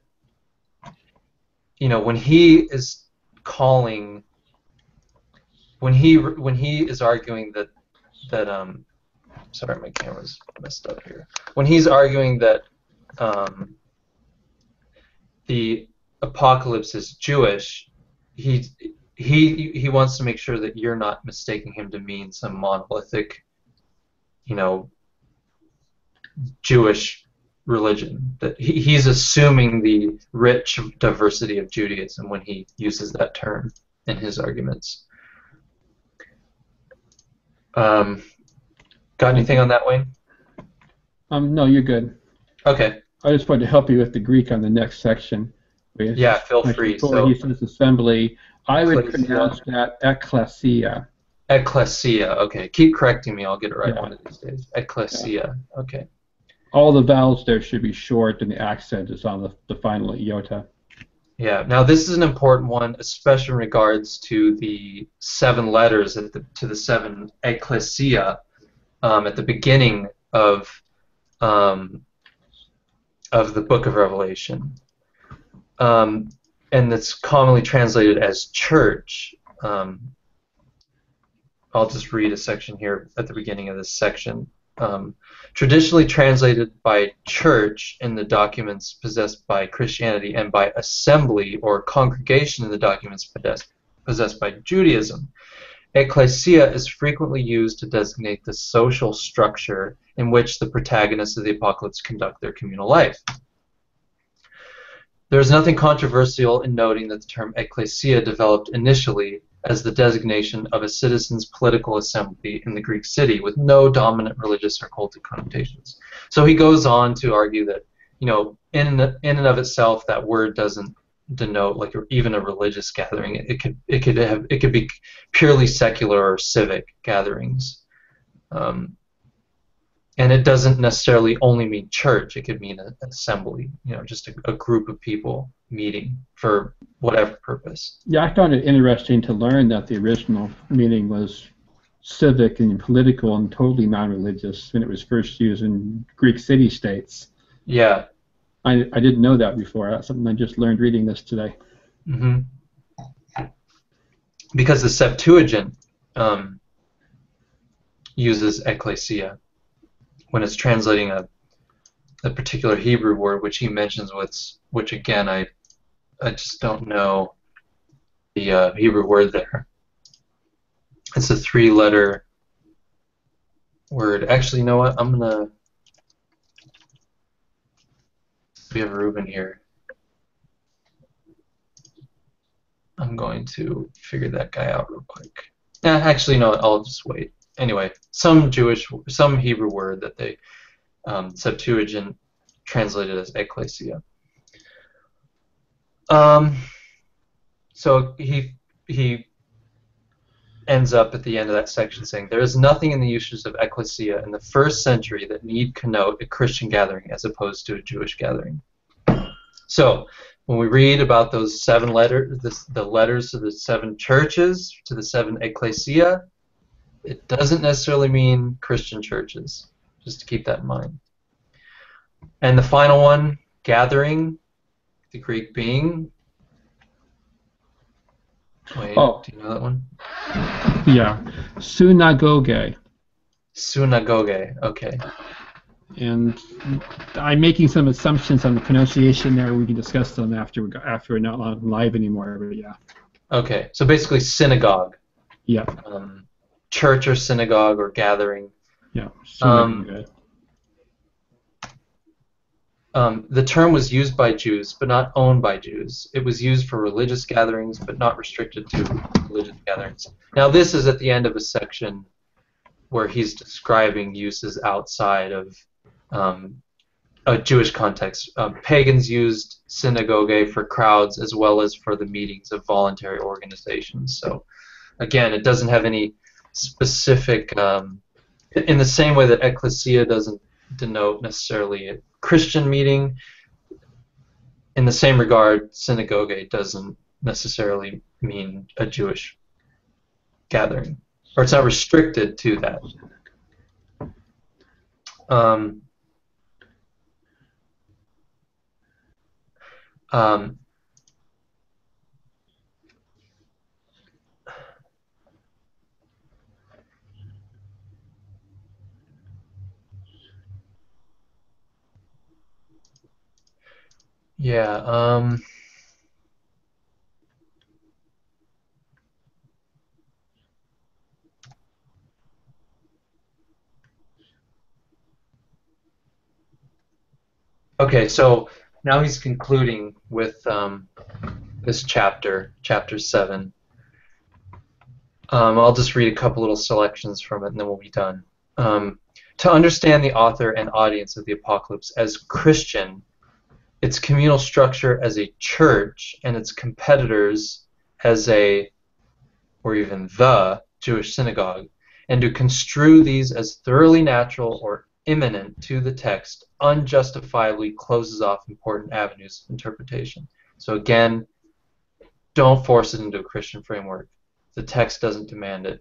A: when he is calling, when he is arguing that sorry, my camera's messed up here. When he's arguing that the apocalypse is Jewish, he wants to make sure that you're not mistaking him to mean some monolithic, Jewish religion. That he's assuming the rich diversity of Judaism when he uses that term in his arguments. Got anything on that, Wayne?
B: No, you're good.
A: Okay.
B: I just wanted to help you with the Greek on the next section.
A: Yeah, feel free.
B: Before he says assembly, I would pronounce that ecclesia.
A: Ecclesia. Okay. Keep correcting me. I'll get it right one of these days. Ecclesia. Okay.
B: All the vowels there should be short, and the accent is on the final iota.
A: Yeah. Now this is an important one, especially in regards to the 7 letters to the 7 ecclesia at the beginning of the Book of Revelation, and it's commonly translated as church. I'll just read a section here at the beginning of this section. Traditionally translated by church in the documents possessed by Christianity and by assembly or congregation in the documents possessed by Judaism. Ecclesia is frequently used to designate the social structure in which the protagonists of the apocalypse conduct their communal life. There is nothing controversial in noting that the term ecclesia developed initially as the designation of a citizen's political assembly in the Greek city with no dominant religious or cultic connotations. So he goes on to argue that, in and of itself, that word doesn't denote like even a religious gathering. It could be purely secular or civic gatherings, and it doesn't necessarily only mean church. It could mean an assembly, just a group of people meeting for whatever purpose.
B: Yeah, I found it interesting to learn that the original meaning was civic and political and totally non-religious when it was first used in Greek city-states.
A: Yeah.
B: I didn't know that before. That's something I just learned reading this today.
A: Mm-hmm. Because the Septuagint uses ecclesia when it's translating a particular Hebrew word, which he mentions, which again I just don't know the Hebrew word there. It's a 3-letter word. Actually, you know what? We have Ruben here. I'm going to figure that guy out real quick. Actually, no, I'll just wait. Anyway, some Hebrew word that they Septuagint translated as ecclesia. So he ends up at the end of that section saying, there is nothing in the usage of ecclesia in the first century that need connote a Christian gathering as opposed to a Jewish gathering. So when we read about those 7 letters, the letters to the 7 churches, to the 7 ecclesia, it doesn't necessarily mean Christian churches, just to keep that in mind. And the final one, gathering, the Greek being. Wait, do you know that one?
B: Yeah, synagogue.
A: Synagogue, okay.
B: And I'm making some assumptions on the pronunciation there. We can discuss them after we're not live anymore, but yeah. Okay,
A: so basically synagogue.
B: Yeah.
A: Church or synagogue or gathering.
B: Yeah, synagogue.
A: The term was used by Jews, but not owned by Jews. It was used for religious gatherings, but not restricted to religious gatherings. Now, this is at the end of a section where he's describing uses outside of a Jewish context. Pagans used synagogue for crowds as well as for the meetings of voluntary organizations. So, again, it doesn't have any specific, in the same way that ecclesia doesn't denote necessarily a Christian meeting, in the same regard, synagogue doesn't necessarily mean a Jewish gathering, or it's not restricted to that. Um, um, yeah. Okay, so now he's concluding with this chapter, chapter 7. I'll just read a couple little selections from it and then we'll be done. To understand the author and audience of the Apocalypse as Christian, its communal structure as a church, and its competitors as a, or even the, Jewish synagogue, and to construe these as thoroughly natural or imminent to the text unjustifiably closes off important avenues of interpretation. So again, don't force it into a Christian framework. The text doesn't demand it.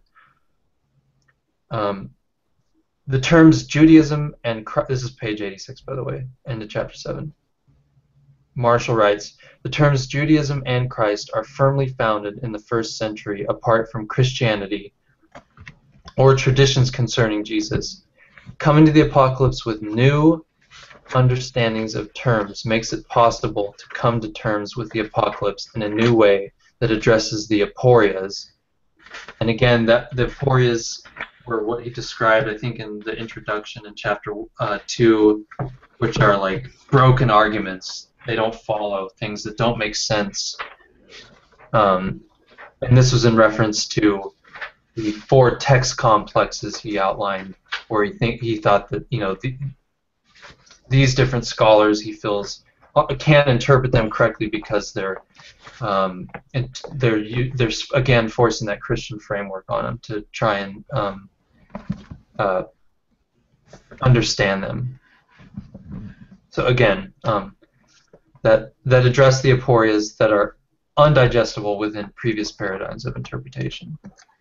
A: The terms Judaism and Christ, this is page 86, by the way, end of chapter 7. Marshall writes, the terms Judaism and Christ are firmly founded in the first century apart from Christianity or traditions concerning Jesus. Coming to the Apocalypse with new understandings of terms makes it possible to come to terms with the Apocalypse in a new way that addresses the aporias. And again, that the aporias were what he described, I think, in the introduction in chapter 2, which are like broken arguments. They don't follow, things that don't make sense. And this was in reference to the 4 text complexes he outlined, where he thought that, you know, these different scholars, he feels, can't interpret them correctly because they're again forcing that Christian framework on them to try and understand them. So again, that address the aporias that are undigestible within previous paradigms of interpretation.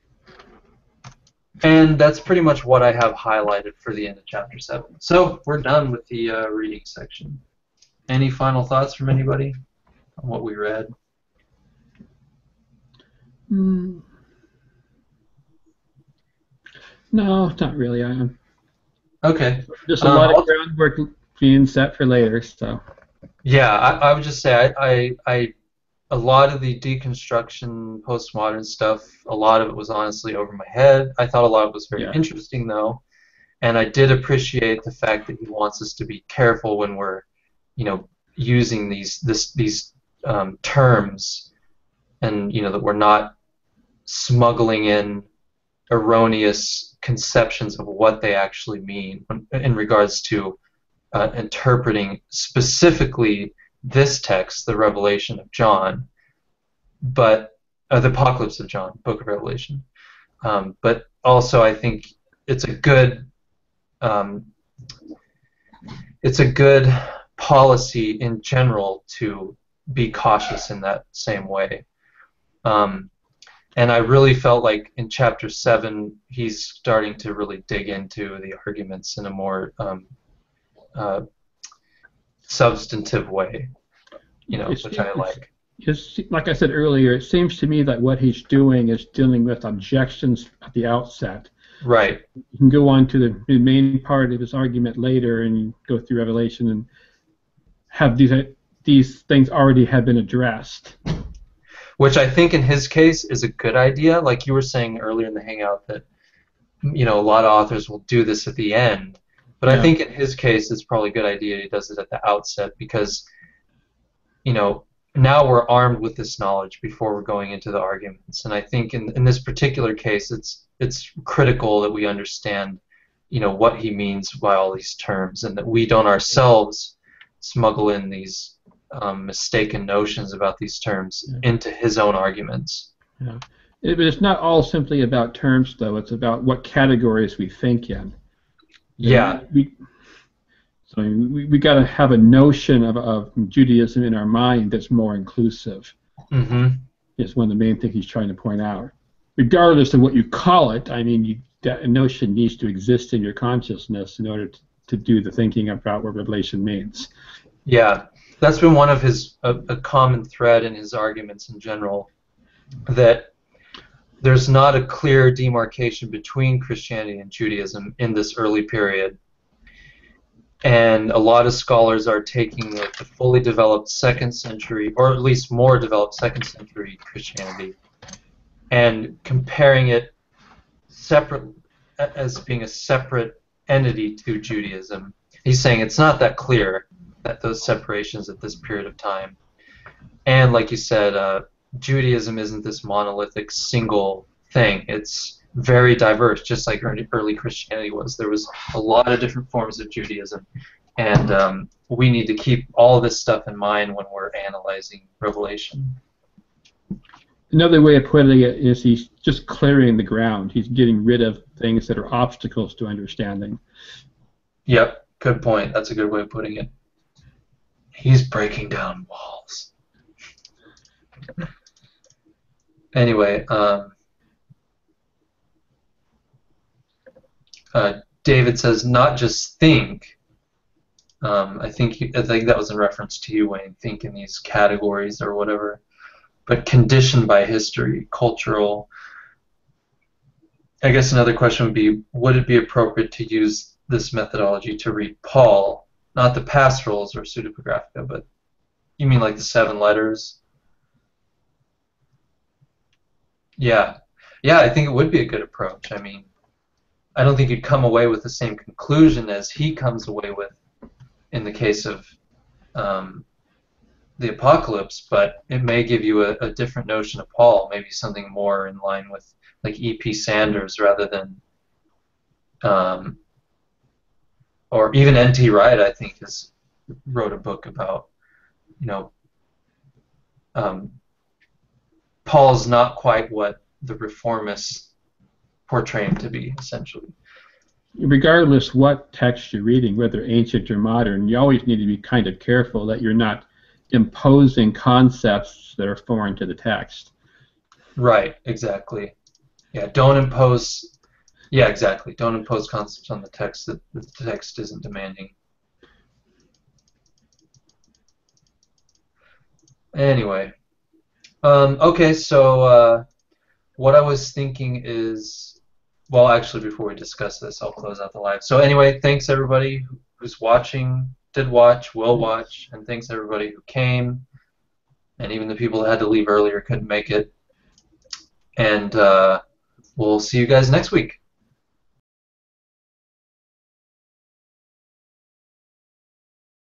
A: And that's pretty much what I have highlighted for the end of chapter 7. So we're done with the reading section. Any final thoughts from anybody on what we read?
B: No, not really.
A: Okay.
B: Just a lot of groundwork being set for later. So.
A: Yeah, I would just say a lot of the deconstruction, postmodern stuff, a lot of it was honestly over my head. I thought a lot of it was very interesting, though, and I did appreciate the fact that he wants us to be careful when we're, you know, using these terms, and you know that we're not smuggling in erroneous conceptions of what they actually mean in regards to interpreting specifically this text, the Revelation of John, but the Apocalypse of John, Book of Revelation. But also, I think it's a good policy in general to be cautious in that same way. And I really felt like in chapter 7, he's starting to really dig into the arguments in a more substantive way, you know, which I like.
B: Like I said earlier, it seems to me that what he's doing is dealing with objections at the outset.
A: Right.
B: You can go on to the main part of his argument later and go through Revelation and have these things already have been addressed.
A: Which I think in his case is a good idea. Like you were saying earlier in the Hangout that, you know, a lot of authors will do this at the end. But I think in his case it's probably a good idea he does it at the outset because, you know, now we're armed with this knowledge before we're going into the arguments. And I think in this particular case it's critical that we understand, you know, what he means by all these terms and that we don't ourselves smuggle in these mistaken notions about these terms into his own arguments.
B: Yeah. But it's not all simply about terms, though. It's about what categories we think in.
A: Yeah.
B: So we got to have a notion of Judaism in our mind that's more inclusive.
A: Mm-hmm.
B: Is one of the main things he's trying to point out. Regardless of what you call it, I mean, that notion needs to exist in your consciousness in order to do the thinking about what revelation means.
A: Yeah, that's been one of his a common thread in his arguments in general, that there's not a clear demarcation between Christianity and Judaism in this early period. And a lot of scholars are taking the fully developed 2nd century, or at least more developed 2nd century Christianity, and comparing it separate as being a separate entity to Judaism. He's saying it's not that clear that those separations at this period of time. And like you said, Judaism isn't this monolithic single thing. It's very diverse, just like early Christianity was. There was a lot of different forms of Judaism, and we need to keep all this stuff in mind when we're analyzing Revelation.
B: Another way of putting it is he's just clearing the ground. He's getting rid of things that are obstacles to understanding.
A: Yep, good point. That's a good way of putting it. He's breaking down walls. Anyway, David says, not just think. I think that was in reference to you, Wayne. Think in these categories or whatever, but conditioned by history, cultural. I guess another question would be: would it be appropriate to use this methodology to read Paul, not the pastorals or pseudepigraphica, but you mean like the 7 letters? Yeah, I think it would be a good approach. I mean, I don't think you'd come away with the same conclusion as he comes away with in the case of the Apocalypse, but it may give you a different notion of Paul, maybe something more in line with like E.P. Sanders rather than, or even N.T. Wright, I think, wrote a book about, Paul's not quite what the reformists portray him to be, essentially.
B: Regardless what text you're reading, whether ancient or modern, you always need to be kind of careful that you're not imposing concepts that are foreign to the text.
A: Right, exactly. Yeah, don't impose. Yeah, exactly. Don't impose concepts on the text that the text isn't demanding. Anyway, okay. So what I was thinking is, well, actually, before we discuss this, I'll close out the live. So anyway, thanks everybody who's watching, did watch, will watch, and thanks everybody who came, and even the people that had to leave earlier couldn't make it. And we'll see you guys next week.